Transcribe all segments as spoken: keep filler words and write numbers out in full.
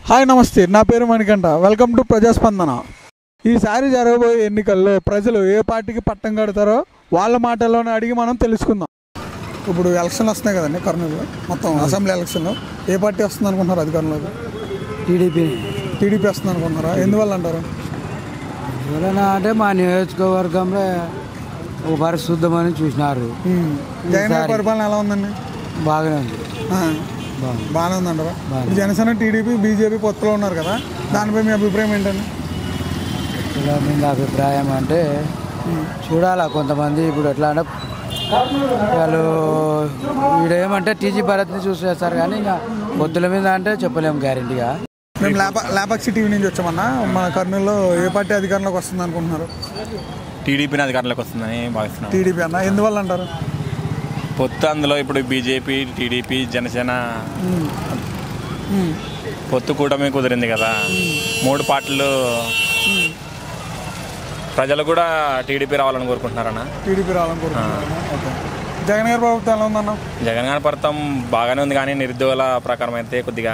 Hi నమస్తే, నా పేరు మణికంఠ. Welcome to ప్రజాస్పందన. ఈసారి జరగబోయే ఎన్నికల్లో ప్రజలు ఏ పార్టీకి పట్టం కడతారో వాళ్ళ మాటల్లోనే అడిగి మనం తెలుసుకుందాం. ఇప్పుడు ఎలక్షన్లు వస్తున్నాయి కదండి కర్నూలులో, మొత్తం అసెంబ్లీ ఎలక్షన్లో ఏ పార్టీ వస్తుంది అనుకుంటున్నారు అధికారంలోకి? టీడీపీ టీడీపీ వస్తుంది అనుకుంటున్నారా? ఎందువల్ల అంటారు? ఎవరైనా అంటే మా నియోజకవర్గంలో ఒక పరిశుద్ధమని చూసినారు. జగన్ గారి పరిపాలన ఎలా ఉందండి? బాగానే ఉంది. బాగానే ఉందంటారా? జనసేన టీడీపీ బీజేపీ పొత్తులో ఉన్నారు కదా, దానిపై మీ అభిప్రాయం ఏంటండి? ఇలా మీద అభిప్రాయం అంటే చూడాలా. కొంతమంది ఇప్పుడు ఎట్లా అంటే వాళ్ళు వీడేమంటే టీజీ భరత్ని చూసి చేస్తారు, కానీ ఇంకా పొత్తుల మీద అంటే చెప్పలేము గ్యారెంటీగా. మేము లేప లేపాక్షి టీవీ నుంచి వచ్చామన్నా. మన కర్నూలులో ఏ పార్టీ అధికారంలోకి వస్తుంది అనుకుంటున్నారు? టీడీపీని అధికారంలోకి వస్తుందని భావిస్తున్నాను. టీడీపీ అన్న, ఎందువల్ల అంటారు? పొత్తు అందులో ఇప్పుడు బీజేపీ, టీడీపీ, జనసేన పొత్తు కూటమి కుదిరింది కదా. మూడు పార్టీలు ప్రజలు కూడా టీడీపీ రావాలని కోరుకుంటున్నారన్న. టీడీపీ రావాలని కోరుకుంటున్నారు. ఓకే. జగన్ గారి ప్రభుత్వం ఎలా ఉందన్న? జగన్ గారి ప్రభుత్వం బాగానే ఉంది, కానీ నిరుద్యోగుల ప్రకారం అయితే కొద్దిగా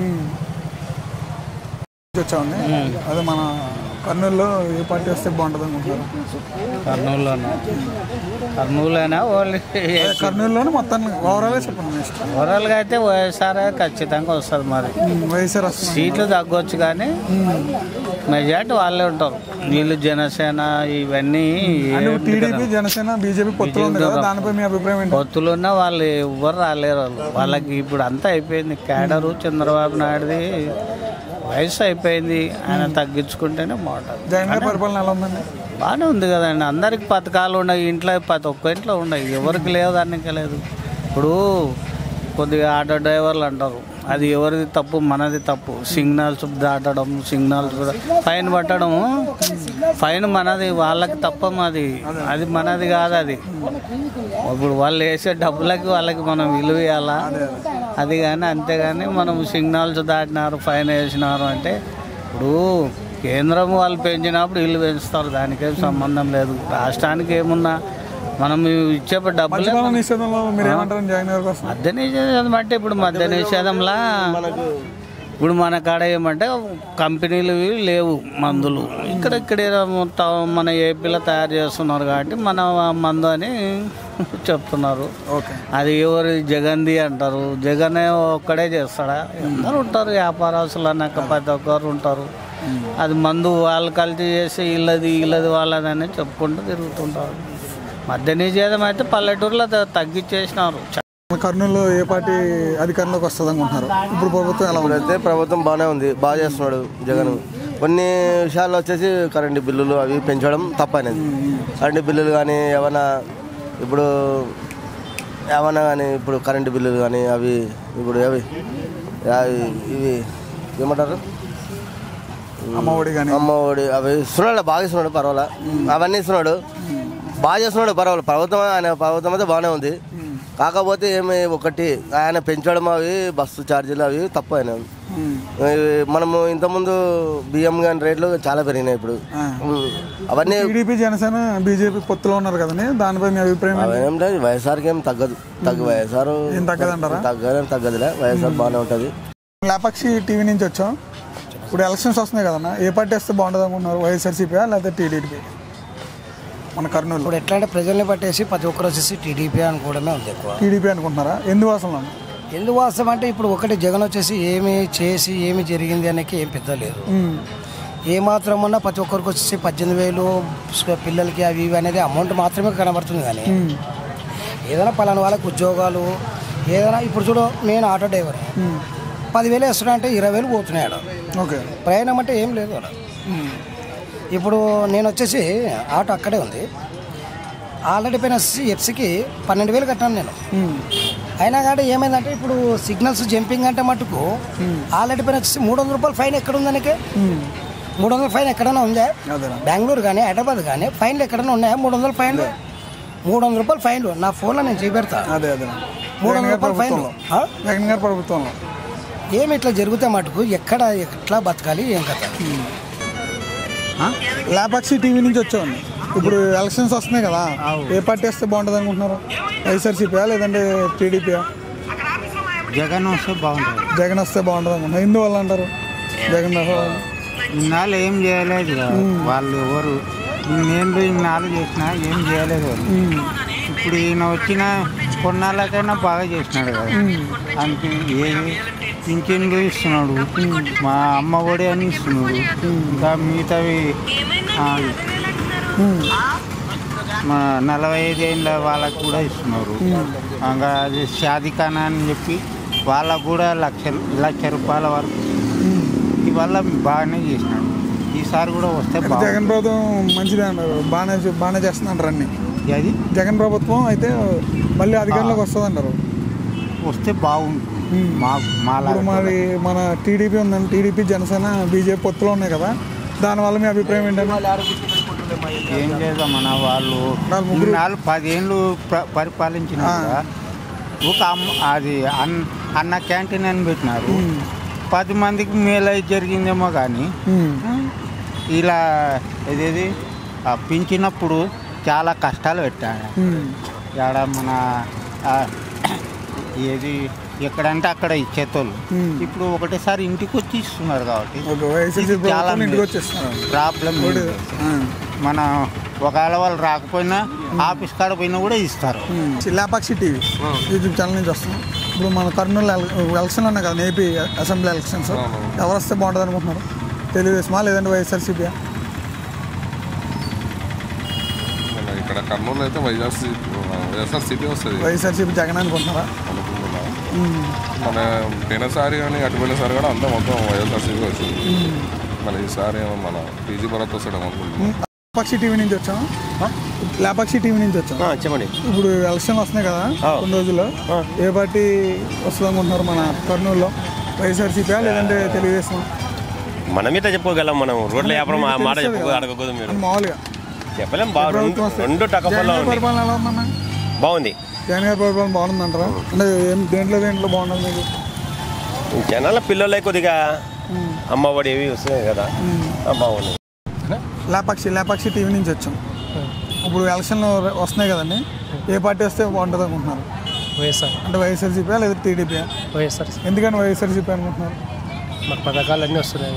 వచ్చామండి. అదే మన కర్నూలులో ఏ పార్టీ వస్తే బాగుంటుంది అనుకుంటున్నారు? కర్నూలులోనా కర్నూలులోనా ఓన్లీ కర్నూలులోనే మొత్తాన్ని ఓవరాల్గా చెప్పండి. ఓవరాల్గా అయితే వైఎస్ఆర్ ఖచ్చితంగా వస్తుంది. మరి వైఎస్ఆర్ వస్తుంది. సీట్లు తగ్గొచ్చు కానీ మెజార్టీ వాళ్ళే ఉంటారు. వీళ్ళు జనసేన ఇవన్నీ టీడీపీ, జనసేన, బీజేపీ పొత్తులు ఉంది కదా, దానిపై మీ అభిప్రాయం ఏంటి? పొత్తులు ఉన్న వాళ్ళు ఎవ్వరు రాలేరు. వాళ్ళు వాళ్ళకి ఇప్పుడు అంతా అయిపోయింది. క్యాడరు చంద్రబాబు నాయుడుది వయసు అయిపోయింది. ఆయన తగ్గించుకుంటేనే బాగుంటుంది. జగన్ గారి పరిపాలన ఎలా ఉందండి? బాగానే ఉంది కదండి. అందరికి పథకాలు ఉన్నాయి, ఇంట్లో ప్రతి ఒక్క ఇంట్లో ఉన్నాయి. ఎవరికి లేదు దానికి లేదు. ఇప్పుడు కొద్దిగా ఆటో డ్రైవర్లు అంటారు, అది ఎవరిది తప్పు? మనది తప్పు. సిగ్నల్స్ దాటడం, సిగ్నల్స్ కూడా ఫైన్ పట్టడం, ఫైన్ మనది, వాళ్ళకి తప్ప మాది, అది మనది కాదు. అది ఇప్పుడు వాళ్ళు వేసే డబ్బులకి వాళ్ళకి మనం విలువ ఇవ్వాలా, అది కానీ. అంతేగాని మనం సిగ్నల్స్ దాటినారు, ఫైన్ వేసినారు అంటే ఇప్పుడు కేంద్రం వాళ్ళు పెంచినప్పుడు వీళ్ళు పెంచుతారు, దానికేం సంబంధం లేదు. రాష్ట్రానికి ఏమున్నా మనం ఇచ్చే డబ్బులు. మద్య నిషేధం అంటే ఇప్పుడు మద్య నిషేధంలా ఇప్పుడు మన కాడ ఏమంటే కంపెనీలు లేవు మందులు. ఇక్కడ ఇక్కడ మన ఏపీలో తయారు చేస్తున్నారు కాబట్టి మన మందు అని చెప్తున్నారు. అది ఎవరు? జగన్ది అంటారు. జగన్ ఒక్కడే చేస్తాడా? అందరూ ఉంటారు, వ్యాపారస్తులు అన్నాక ప్రతి ఒక్కరు ఉంటారు. అది మందు వాళ్ళు కల్తీ చేసి ఇల్లది ఇల్లది వాళ్ళదని చెప్పుకుంటూ తిరుగుతుంటారు. మద్య నిషేధం అయితే పల్లెటూరులో తగ్గించేసినారు. కర్నూలులో ఏ పార్టీ అధికారంలోకి వస్తుంది అనుకుంటున్నారు? ఇప్పుడు ప్రభుత్వం ఎలా ఉంది? అయితే ప్రభుత్వం బాగానే ఉంది, బాగా చేస్తున్నాడు జగన్. కొన్ని విషయాల్లో వచ్చేసి కరెంటు బిల్లులు అవి పెంచడం తప్పనేది. కరెంటు బిల్లులు కానీ ఏమైనా ఇప్పుడు ఏమన్నా కానీ ఇప్పుడు కరెంటు బిల్లులు కానీ అవి ఇప్పుడు అవి ఇవి ఏమంటారు, అమ్మఒడి కానీ అమ్మఒడి అవి ఇస్తున్నాడు, బాగా ఇస్తున్నాడు, పర్వాలా. అవన్నీ ఇస్తున్నాడు, బాగా చేస్తున్నాడు, పర్వాలేదు. ప్రభుత్వం ఆయన ప్రభుత్వం అయితే బాగానే ఉంది. కాకపోతే ఏమి ఒకటి ఆయన పెంచడం అవి బస్సు ఛార్జీలు అవి తప్పు. ఆయన మనము ఇంతకుముందు బియ్యం కానీ రేట్లు చాలా పెరిగినాయి ఇప్పుడు. అవన్నీ టీడీపీ, జనసేన, బీజేపీ పొత్తులో ఉన్నారు కదండి, దానిపై మీ అభిప్రాయం? అవేంటే వైఎస్ఆర్కి ఏం తగ్గదు, తగ్గు వైఎస్ఆర్ తగ్గదంటారా? తగ్గదని తగ్గదులే, వైఎస్ఆర్ బాగానే ఉంటుంది. లేపాక్షి టీవీ నుంచి వచ్చాం. ఇప్పుడు ఎలక్షన్స్ వస్తున్నాయి కదన్నా, ఏ పార్టీ వస్తే బాగుంటుంది అనుకుంటున్నారు? వైఎస్ఆర్సీపీ లేకపోతే టీడీపీ? మన కర్నూలు ఇప్పుడు ఎట్లా అంటే ప్రజల్ని పట్టేసి ప్రతి ఒక్కరు వచ్చేసి టీడీపీ అనుకోవడమే ఉంది ఎక్కువ. టీడీపీ అనుకుంటున్నారా? ఎందుకోసం? ఎందుకోసం అంటే ఇప్పుడు ఒకటి జగన్ వచ్చేసి ఏమి చేసి ఏమి జరిగింది అనేది ఏం పెద్ద లేదు. ఏమాత్రం ఉన్నా ప్రతి ఒక్కరికి వచ్చేసి పద్దెనిమిది వేలు పిల్లలకి అవి ఇవి అనేది అమౌంట్ మాత్రమే కనబడుతుంది. కానీ ఏదైనా పలానా వాళ్ళకి ఉద్యోగాలు ఏదైనా ఇప్పుడు చూడు, నేను ఆటో డ్రైవర్, పదివేలు వేస్తున్నా అంటే ఇరవై వేలు పోతున్నాడు. ఓకే. ప్రయాణం అంటే ఏం లేదు అలా. ఇప్పుడు నేను వచ్చేసి ఆటో అక్కడే ఉంది, ఆల్రెడీ పైన వచ్చేసి ఎఫ్సీకి పన్నెండు వేలు కట్టాను నేను. అయినా కానీ ఏమైందంటే ఇప్పుడు సిగ్నల్స్ జంపింగ్ అంటే మటుకు ఆల్రెడీ పైన వచ్చేసి మూడు వందల రూపాయలు ఫైన్ ఎక్కడ ఉందనికే? మూడు వందల ఫైన్ ఎక్కడైనా ఉందా? బెంగళూరు కానీ హైదరాబాద్ కానీ ఫైన్లు ఎక్కడైనా ఉన్నాయా? మూడు వందల ఫైన్లు మూడు వందల రూపాయలు ఫైన్లు నా ఫోన్లో నేను చేపెడతా. అదే అదే మూడు వందల రూపాయలు ఫైన్లు జగన్ గారి ప్రభుత్వంలో ఏమి ఇట్లా జరిగితే మటుకు ఎక్కడ ఎట్లా బతకాలి ఏం కథ? లేపాక్షి టీవీ నుంచి వచ్చామండి. ఇప్పుడు ఎలక్షన్స్ వస్తున్నాయి కదా, ఏ పార్టీ వస్తే బాగుంటుంది అనుకుంటున్నారు? వైఎస్ఆర్సీపీ లేదంటే టీడీపీ? జగన్ వస్తే బాగుంటుంది. జగన్ వస్తే బాగుంటుంది అనుకుంటున్నారు. ఎందువల్ల అంటారు? జగన్ రావాలి. ఇన్నాళ్ళు ఏం చేయలేదు కదా వాళ్ళు ఎవరు నేను ఇన్నాళ్ళు చేసినా ఏం చేయలేదు వాళ్ళు. ఇప్పుడు ఈయన వచ్చిన కొన్నాళ్ళకైనా బాగా చేసినాడు కదా. అందుకే ఏది పింఛన్లు ఇస్తున్నాడు, మా అమ్మ ఒడి అని ఇస్తున్నాడు, ఇంకా మిగతావి ఆ, మా నలభై ఐదు ఏళ్ళ వాళ్ళకు కూడా ఇస్తున్నారు. ఇంకా అది షాదిఖానా అని చెప్పి వాళ్ళకు కూడా లక్ష లక్ష రూపాయల వరకు ఇవల్ల బాగానే చేసినాడు. ఈసారి కూడా వస్తే బాగుంది. జగన్ ప్రభుత్వం మంచిదే అన్నారు, బాగానే చే- బాగానే చేస్తుందంటారు అన్ని. అది జగన్ ప్రభుత్వం అయితే మళ్ళీ అధికారంలోకి వస్తుంది అంటారు. వస్తే బాగుంది మాకు మాలా ఇప్పుడు మరి మన టీడీపీ ఉందండి, టీడీపీ జనసేన బీజేపీ పొత్తులో ఉన్నాయి కదా, దానివల్ల మీ అభిప్రాయం ఏంటంటే? ఏం చేద్దాం మన వాళ్ళు నాలుగు పదేళ్ళు ప్ర- పరిపాలించిన కదా. ఒక అమ్మ అది అన్న అన్న క్యాంటీన్ అని పెట్టినారు, పది మందికి మేలు జరిగిందేమో కానీ ఇలా ఇదేది ఆ పింఛినప్పుడు చాలా కష్టాలు పెట్టాను. ఆడ మన ఆ, ఏది ఎక్కడంటే అక్కడ ఇచ్చేతోళ్ళు ఇప్పుడు ఒకటేసారి ఇంటికి వచ్చి ఇస్తున్నారు కాబట్టి చాలా ఇంటికి వచ్చేస్తున్నారు. ప్రాబ్లం లేదు. మన ఒకవేళ వాళ్ళు రాకపోయినా ఆఫీస్ కాడ పోయినా కూడా ఇస్తారు. లేపాక్షి టీవీ యూట్యూబ్ ఛానల్ నుంచి వస్తున్నాం. ఇప్పుడు మన కర్నూలు ఎలక్షన్ ఉన్నాయి కదా, ఏపీ అసెంబ్లీ ఎలక్షన్స్, ఎవరు వస్తే బాగుంటుంది అనుకుంటున్నారు? తెలుగుదేశమా లేదంటే వైఎస్ఆర్సీపీ? ఇక్కడ కర్నూలు అయితే వైఎస్ఆర్సీ వైఎస్ఆర్సీపీ వస్తుంది. వైఎస్ఆర్సీపీ జగన్ అనుకుంటున్నారా? మన పోయినసారి కానీ అటు పోయినసారి కూడా అంతా మొత్తం వైఎస్ఆర్సీపీ వచ్చింది. మన ఈసారి ఏమో మన పీజీ భరత్ వస్తాడు అనుకుంటున్నాం. లేపాక్షి టీవీ నుంచి వచ్చాం. లేపాక్షి టీవీ నుంచి వచ్చాం. చెప్పండి. ఇప్పుడు ఎలక్షన్ వస్తున్నాయి కదా కొన్ని రోజుల్లో, ఏ పార్టీ వస్తుంది అనుకుంటున్నారు మన కర్నూలులో? వైఎస్ఆర్సీపీ లేదంటే తెలుగుదేశం? మన మీద చెప్పుకోగలం, మనం రోడ్ల వ్యాపారం ఆ మాట చెప్పుకో అడగకూడదు. మీరు మామూలుగా చెప్పలేం. బాగా రెండు టకఫల్లో పరిపాలన ఎలా ఉందన్న? బాగుంది. జగన్ గారి పరిపాలన బాగుందంటారా? అంటే ఏం దేంట్లో దేంట్లో బాగుంటుంది మీకు? జనాల పిల్లలే కొద్దిగా అమ్మఒడి ఇవి వస్తున్నాయి కదా, బాగుంది. లేపాక్షి లేపాక్షి టీవీ నుంచి వచ్చాం. ఇప్పుడు ఎలక్షన్లు వస్తున్నాయి కదండి, ఏ పార్టీ వస్తే బాగుంటుంది అనుకుంటున్నారు? వైఎస్ఆర్ అంటే వైఎస్ఆర్సీపీ లేదా టీడీపీ? వైఎస్ఆర్ ఎందుకని వైఎస్ఆర్సీపీ అనుకుంటున్నారు? మాకు పథకాలు అన్నీ వస్తున్నాయి.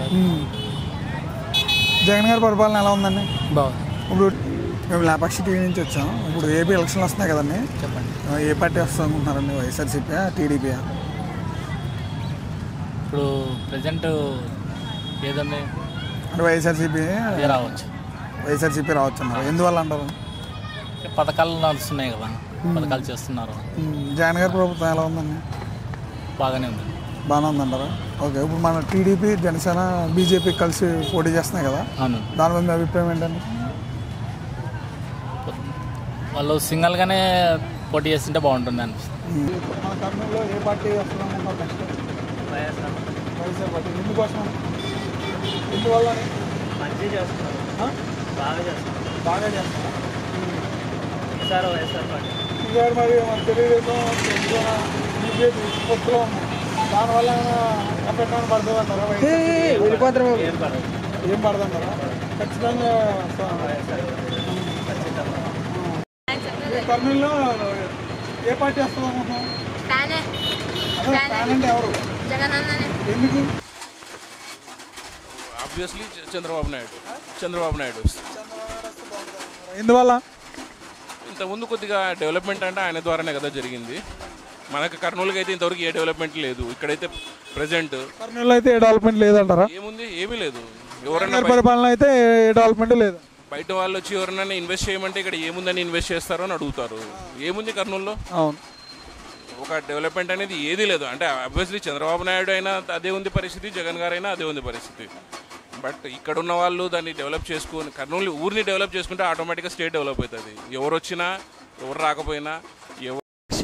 జగన్ గారి పరిపాలన ఎలా ఉందండి? బాగుంది. ఇప్పుడు మేము లేపాక్షి టీవీ నుంచి వచ్చాం. ఇప్పుడు ఏపీ ఎలక్షన్లు వస్తున్నాయి కదండి, చెప్పండి. ఏ పార్టీ వస్తుంది అనుకుంటున్నారండి? వైఎస్ఆర్సీపీ టీడీపీ? ఇప్పుడు ప్రజెంట్ ఏదండి అంటే వైఎస్ఆర్సీపీ రావచ్చు. వైఎస్ఆర్సీపీ రావచ్చు అన్నారు. ఎందువల్ల అంటారు? పథకాలు నడుస్తున్నాయి కదా, పథకాలు చేస్తున్నారు. జగన్ గారి ప్రభుత్వం ఎలా ఉందండి? బాగానే ఉంది. బాగానే ఉందంటారా? ఓకే. ఇప్పుడు మన టీడీపీ జనసేన బీజేపీ కలిసి పోటీ చేస్తున్నాయి కదా, అవును. దాని మీద మీ అభిప్రాయం ఏంటండి? వాళ్ళు సింగల్గానే పోటీ చేస్తుంటే బాగుంటుంది అనిపిస్తుంది. మన కర్నూలులో ఏ పార్టీ వస్తుంది అనుకుంటున్నారు నెక్స్ట్? వైఎస్ఆర్ వైఎస్ఆర్ పార్టీ. ఎందుకోసం? ఎందువల్ల? మంచిగా చేస్తున్నారు, బాగా చేస్తున్నారు, బాగా చేస్తున్నారు. ఈసారి వైఎస్ఆర్ పార్టీ. ఈసారి మరి మన తెలుగుదేశం బీజేపీ పొత్తులో ఉన్నాయి, దానివల్ల ఎఫెక్ట్ అని పడుతుంది అంటారా? వెళ్ళిపోతారు. ఏం పడదు. ఏం పడదంటారా? ఖచ్చితంగా కర్నూలులో ఏ పార్టీ వస్తుంది అనుకుంటున్నాం? అంటే ఎవరు? ఎందుకు? ఆబ్వియస్లీ చంద్రబాబు నాయుడు చంద్రబాబు నాయుడు ఎందువల్ల? ఇంతకుముందు కొద్దిగా డెవలప్మెంట్ అంటే ఆయన ద్వారానే కదా జరిగింది. మనకు కర్నూలుకి అయితే ఇంతవరకు ఏ డెవలప్మెంట్ లేదు. ఇక్కడైతే ప్రజెంట్ కర్నూలులో అయితే ఏ డెవలప్మెంట్ లేదంటారా? ఏముంది, ఏమీ లేదు. ఎవరైనా పరిపాలన అయితే ఏ డెవలప్మెంట్ లేదు. బయట వాళ్ళు వచ్చి ఎవరైనా ఇన్వెస్ట్ చేయమంటే ఇక్కడ ఏముందని ఇన్వెస్ట్ చేస్తారో అని అడుగుతారు. ఏముంది కర్నూలులో? అవును. ఒక డెవలప్మెంట్ అనేది ఏదీ లేదు. అంటే ఆబ్వియస్లీ చంద్రబాబు నాయుడు అయినా అదే ఉంది పరిస్థితి, జగన్ గారు అయినా అదే ఉంది పరిస్థితి. బట్ ఇక్కడ ఉన్న వాళ్ళు దాన్ని డెవలప్ చేసుకొని, కర్నూలు ఊరిని డెవలప్ చేసుకుంటే ఆటోమేటిక్గా స్టేట్ డెవలప్ అవుతుంది. ఎవరు వచ్చినా ఎవరు రాకపోయినా ఎవరు.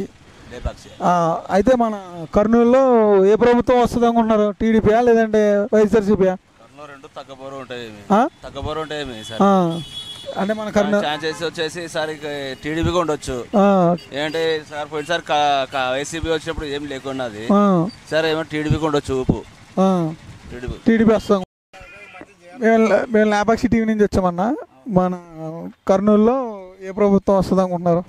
అయితే మన కర్నూలులో ఏ ప్రభుత్వం వస్తుంది అనుకుంటున్నారు? టీడీపీ లేదంటే వైఎస్ఆర్సీపీ? రెండు తగ్గబోరు ఉంటాయి, ఆ? తగ్గబోరు ఉంటాయి సార్. ఆ, అంటే మన కర్నూలు ఛాన్సెస్ వచ్చేసి ఈసారి టీడీపీగా ఉండొచ్చు. ఆ, ఏంటంటే సార్ పోయినసారి వైసీపీ వచ్చినప్పుడు ఏం లేకున్నది, ఆ, సార్ ఏమో టీడీపీగా ఉండొచ్చు. ఊపు ఆ, టీడీపీ టీడీపీ వస్తాం. మేము మేము లేపాక్షి టీవీ నుంచి వచ్చామన్నా. మన కర్నూలులో ఏ ప్రభుత్వం వస్తుంది అనుకుంటున్నారు?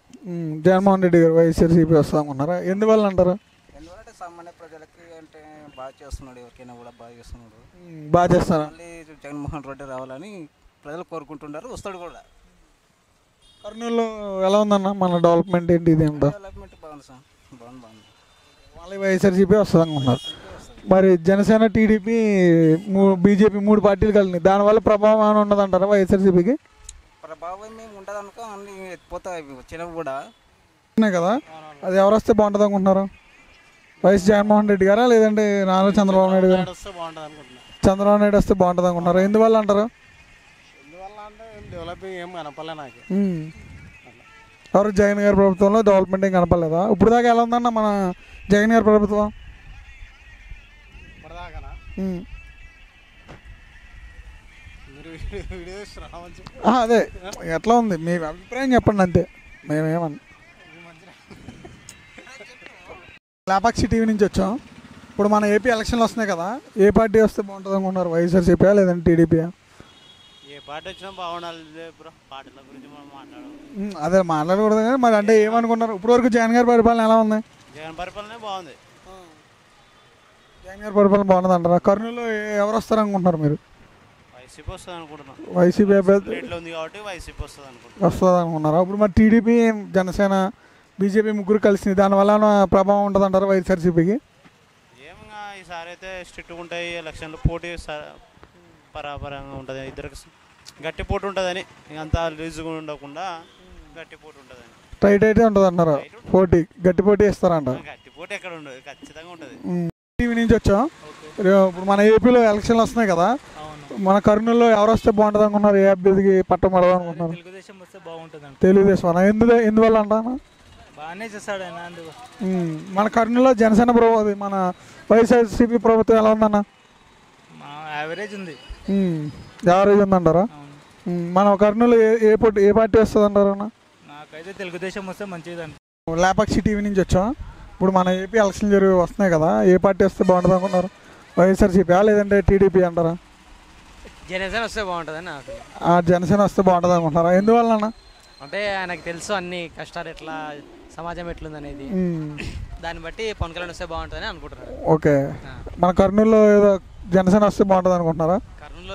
జగన్మోహన్ రెడ్డి గారు వైఎస్ఆర్సీపీ వస్తుంది అనుకుంటున్నారా? ఎందువల్ల అంటారు? ఎందుకంటే సామాన్య ప్రజలకి అంటే బాగా చేస్తున్నాడు, ఎవరికైనా కూడా బాగా చేస్తున్నాడు. బాగా చేస్తారా? మళ్ళీ జగన్మోహన్ రెడ్డి రావాలని ప్రజలు కోరుకుంటున్నారు, వస్తాడు కూడా. కర్నూలులో ఎలా ఉందన్న మన డెవలప్మెంట్ ఏంటి ఇది అంతా? డెవలప్మెంట్ బాగుంది సార్, బాగుంది బాగుంది. మళ్ళీ వైఎస్ఆర్సీపీ వస్తుంది అనుకుంటున్నారు. మరి జనసేన, టీడీపీ, మూ బీజేపీ మూడు పార్టీలు కలిగినాయి, దానివల్ల ప్రభావం ఏమైనా ఉండదంటారా వైఎస్ఆర్సీపీకి? ప్రభావం మేము ఉండదు అనుకో, అన్ని ఎత్తిపోతాయి వచ్చినవి కూడా కదా. అది ఎవరు వస్తే బాగుంటుంది అనుకుంటున్నారు? వైఎస్ జగన్మోహన్ రెడ్డి గారా లేదంటే నారా చంద్రబాబు నాయుడు గారు? చంద్రబాబు నాయుడు వస్తే బాగుంటుంది అనుకుంటున్నారు. ఎందువల్ల అంటారు? డెవలపింగ్ ఏం కనపడలే నాకు. ఎవరు జగన్ గారి ప్రభుత్వంలో డెవలప్మెంట్ ఏం కనపడలేదా? ఇప్పుడు దాకా ఎలా ఉందన్న మన జగన్ గారి ప్రభుత్వం? అదే ఎట్లా ఉంది మీ అభిప్రాయం చెప్పండి అంతే, మేమేమన్నా. లేపాక్షి టీవీ నుంచి వచ్చాం. ఇప్పుడు మన ఏపీ ఎలక్షన్లు వస్తున్నాయి కదా, ఏ పార్టీ వస్తే బాగుంటుంది అనుకున్నారు? వైఎస్ఆర్సీపీ లేదంటే టీడీపీ? ఏ పార్టీ వచ్చినా బాగుండాలి బ్రో, పార్టీల గురించి మనం మాట్లాడడం అదే మాట్లాడకూడదు కానీ మరి అంటే ఏమనుకున్నారు? ఇప్పుడు వరకు జగన్ గారి పరిపాలన ఎలా ఉంది? జగన్ పరిపాలనే బాగుంది. జగన్ గారి పరిపాలన బాగుంది అంటారా? కర్నూలులో ఎవరు వస్తారు అనుకుంటున్నారు మీరు? వైసీపీ వస్తుంది అనుకుంటున్నాం. వైసీపీ అభ్యర్థి ఉంది కాబట్టి వైసీపీ వస్తుంది అనుకుంటున్నాం. వస్తుంది అనుకున్నారా? ఇప్పుడు మరి టీడీపీ, జనసేన, బీజేపీ ముగ్గురు కలిసింది, దానివల్ల ప్రభావం ఉంటుంది అంటారా వైఎస్ఆర్సీపీకి? ఏమన్నా ఈసారి అయితే స్ట్రిక్ట్గా ఉంటాయి ఎలక్షన్లు, పోటీ పరాపరంగా ఉంటుంది, ఇద్దరికి గట్టి పోటీ ఉంటుందని, అంతా లూజ్గా ఉండకుండా గట్టి పోటీ ఉంటుందని. టైట్ అయితే ఉంటుంది అంటారా? పోటీ గట్టి పోటీ ఇస్తారంట. గట్టి పోటీ ఎక్కడ ఉండదు, ఖచ్చితంగా ఉంటుంది. టీవీ నుంచి వచ్చాం. ఇప్పుడు మన ఏపీలో ఎలక్షన్లు వస్తున్నాయి కదా, మన కర్నూలులో ఎవరు వస్తే బాగుంటుంది అనుకున్నారు? ఏ అభ్యర్థికి పట్టం పడదు అనుకుంటున్నారు? తెలుగుదేశం వస్తే బాగుంటుంది. తెలుగుదేశం ఎందు ఎందువల్ల అంటాను? బాగానే చేస్తాడు ఆయన. మన కర్నూలులో జనసేన ప్రభుత్వం, మన వైఎస్ఆర్సీపీ ప్రభుత్వం ఎలా ఉందన్న? యావరేజ్ ఉంది. యావరేజ్ ఉందంటారా? మన కర్నూలు ఏ పోటీ ఏ పార్టీ వస్తుంది అంటారు అన్న? నాకైతే తెలుగుదేశం వస్తే మంచిది అంట. లేపాక్షి టీవీ నుంచి వచ్చాం. ఇప్పుడు మన ఏపీ ఎలక్షన్ జరిగి వస్తున్నాయి కదా, ఏ పార్టీ వస్తే బాగుంటుంది అనుకున్నారు? వైఎస్ఆర్సీపీ లేదంటే టీడీపీ అంటారా? జనసేన వస్తే బాగుంటుందని నాకు. జనసేన వస్తే బాగుంటుంది అనుకుంటారా? ఎందువల్ల అన్న? అంటే ఆయనకు తెలుసు అన్ని కష్టాలు ఎట్లా, సమాజం ఎట్లుందనేది, దాన్ని బట్టి పవన్ కళ్యాణ్ వస్తే బాగుంటుందని అనుకుంటున్నాను. ఓకే. మన కర్నూలులో ఏదో జనసేన వస్తే బాగుంటుంది అనుకుంటున్నారా? కర్నూలులో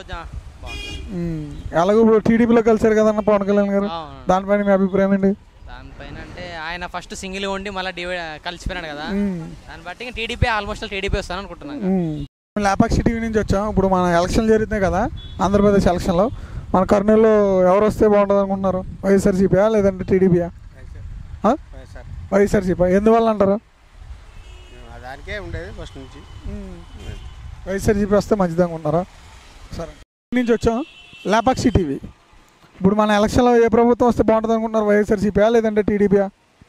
ఎలాగో ఇప్పుడు టీడీపీలో కలిసారు కదన్న పవన్ కళ్యాణ్ గారు, దానిపైన మీ అభిప్రాయం ఏంటి? దానిపైన అంటే ఆయన ఫస్ట్ సింగిల్ ఉండి మళ్ళీ డివైడ్ కలిసిపోయినాడు కదా, దాన్ని బట్టి టీడీపీ ఆల్మోస్ట్ టీడీపీ వస్తాను అనుకుంటున్నాను. లేపాక్షి టీవీ నుంచి వచ్చాం. ఇప్పుడు మన ఎలక్షన్లు జరుగుతున్నాయి కదా, ఆంధ్రప్రదేశ్ ఎలక్షన్లో మన కర్నూలులో ఎవరు వస్తే బాగుంటుంది అనుకుంటున్నారు? వైఎస్ఆర్సీపీయా లేదంటే టీడీపీయా? వైఎస్ఆర్సీపీ. ఎందువల్ల అంటారు? దానికే ఉండేది ఫస్ట్ నుంచి. వైఎస్ఆర్సీపీ వస్తే మంచిది అనుకుంటున్నారా? సరే. నుంచి వచ్చాం. లేపాక్షి టీవీ. ఇప్పుడు మన ఎలక్షన్లో ఏ ప్రభుత్వం వస్తే బాగుంటుంది అనుకుంటున్నారు? వైఎస్ఆర్సీపీయా లేదంటే టీడీపీయా?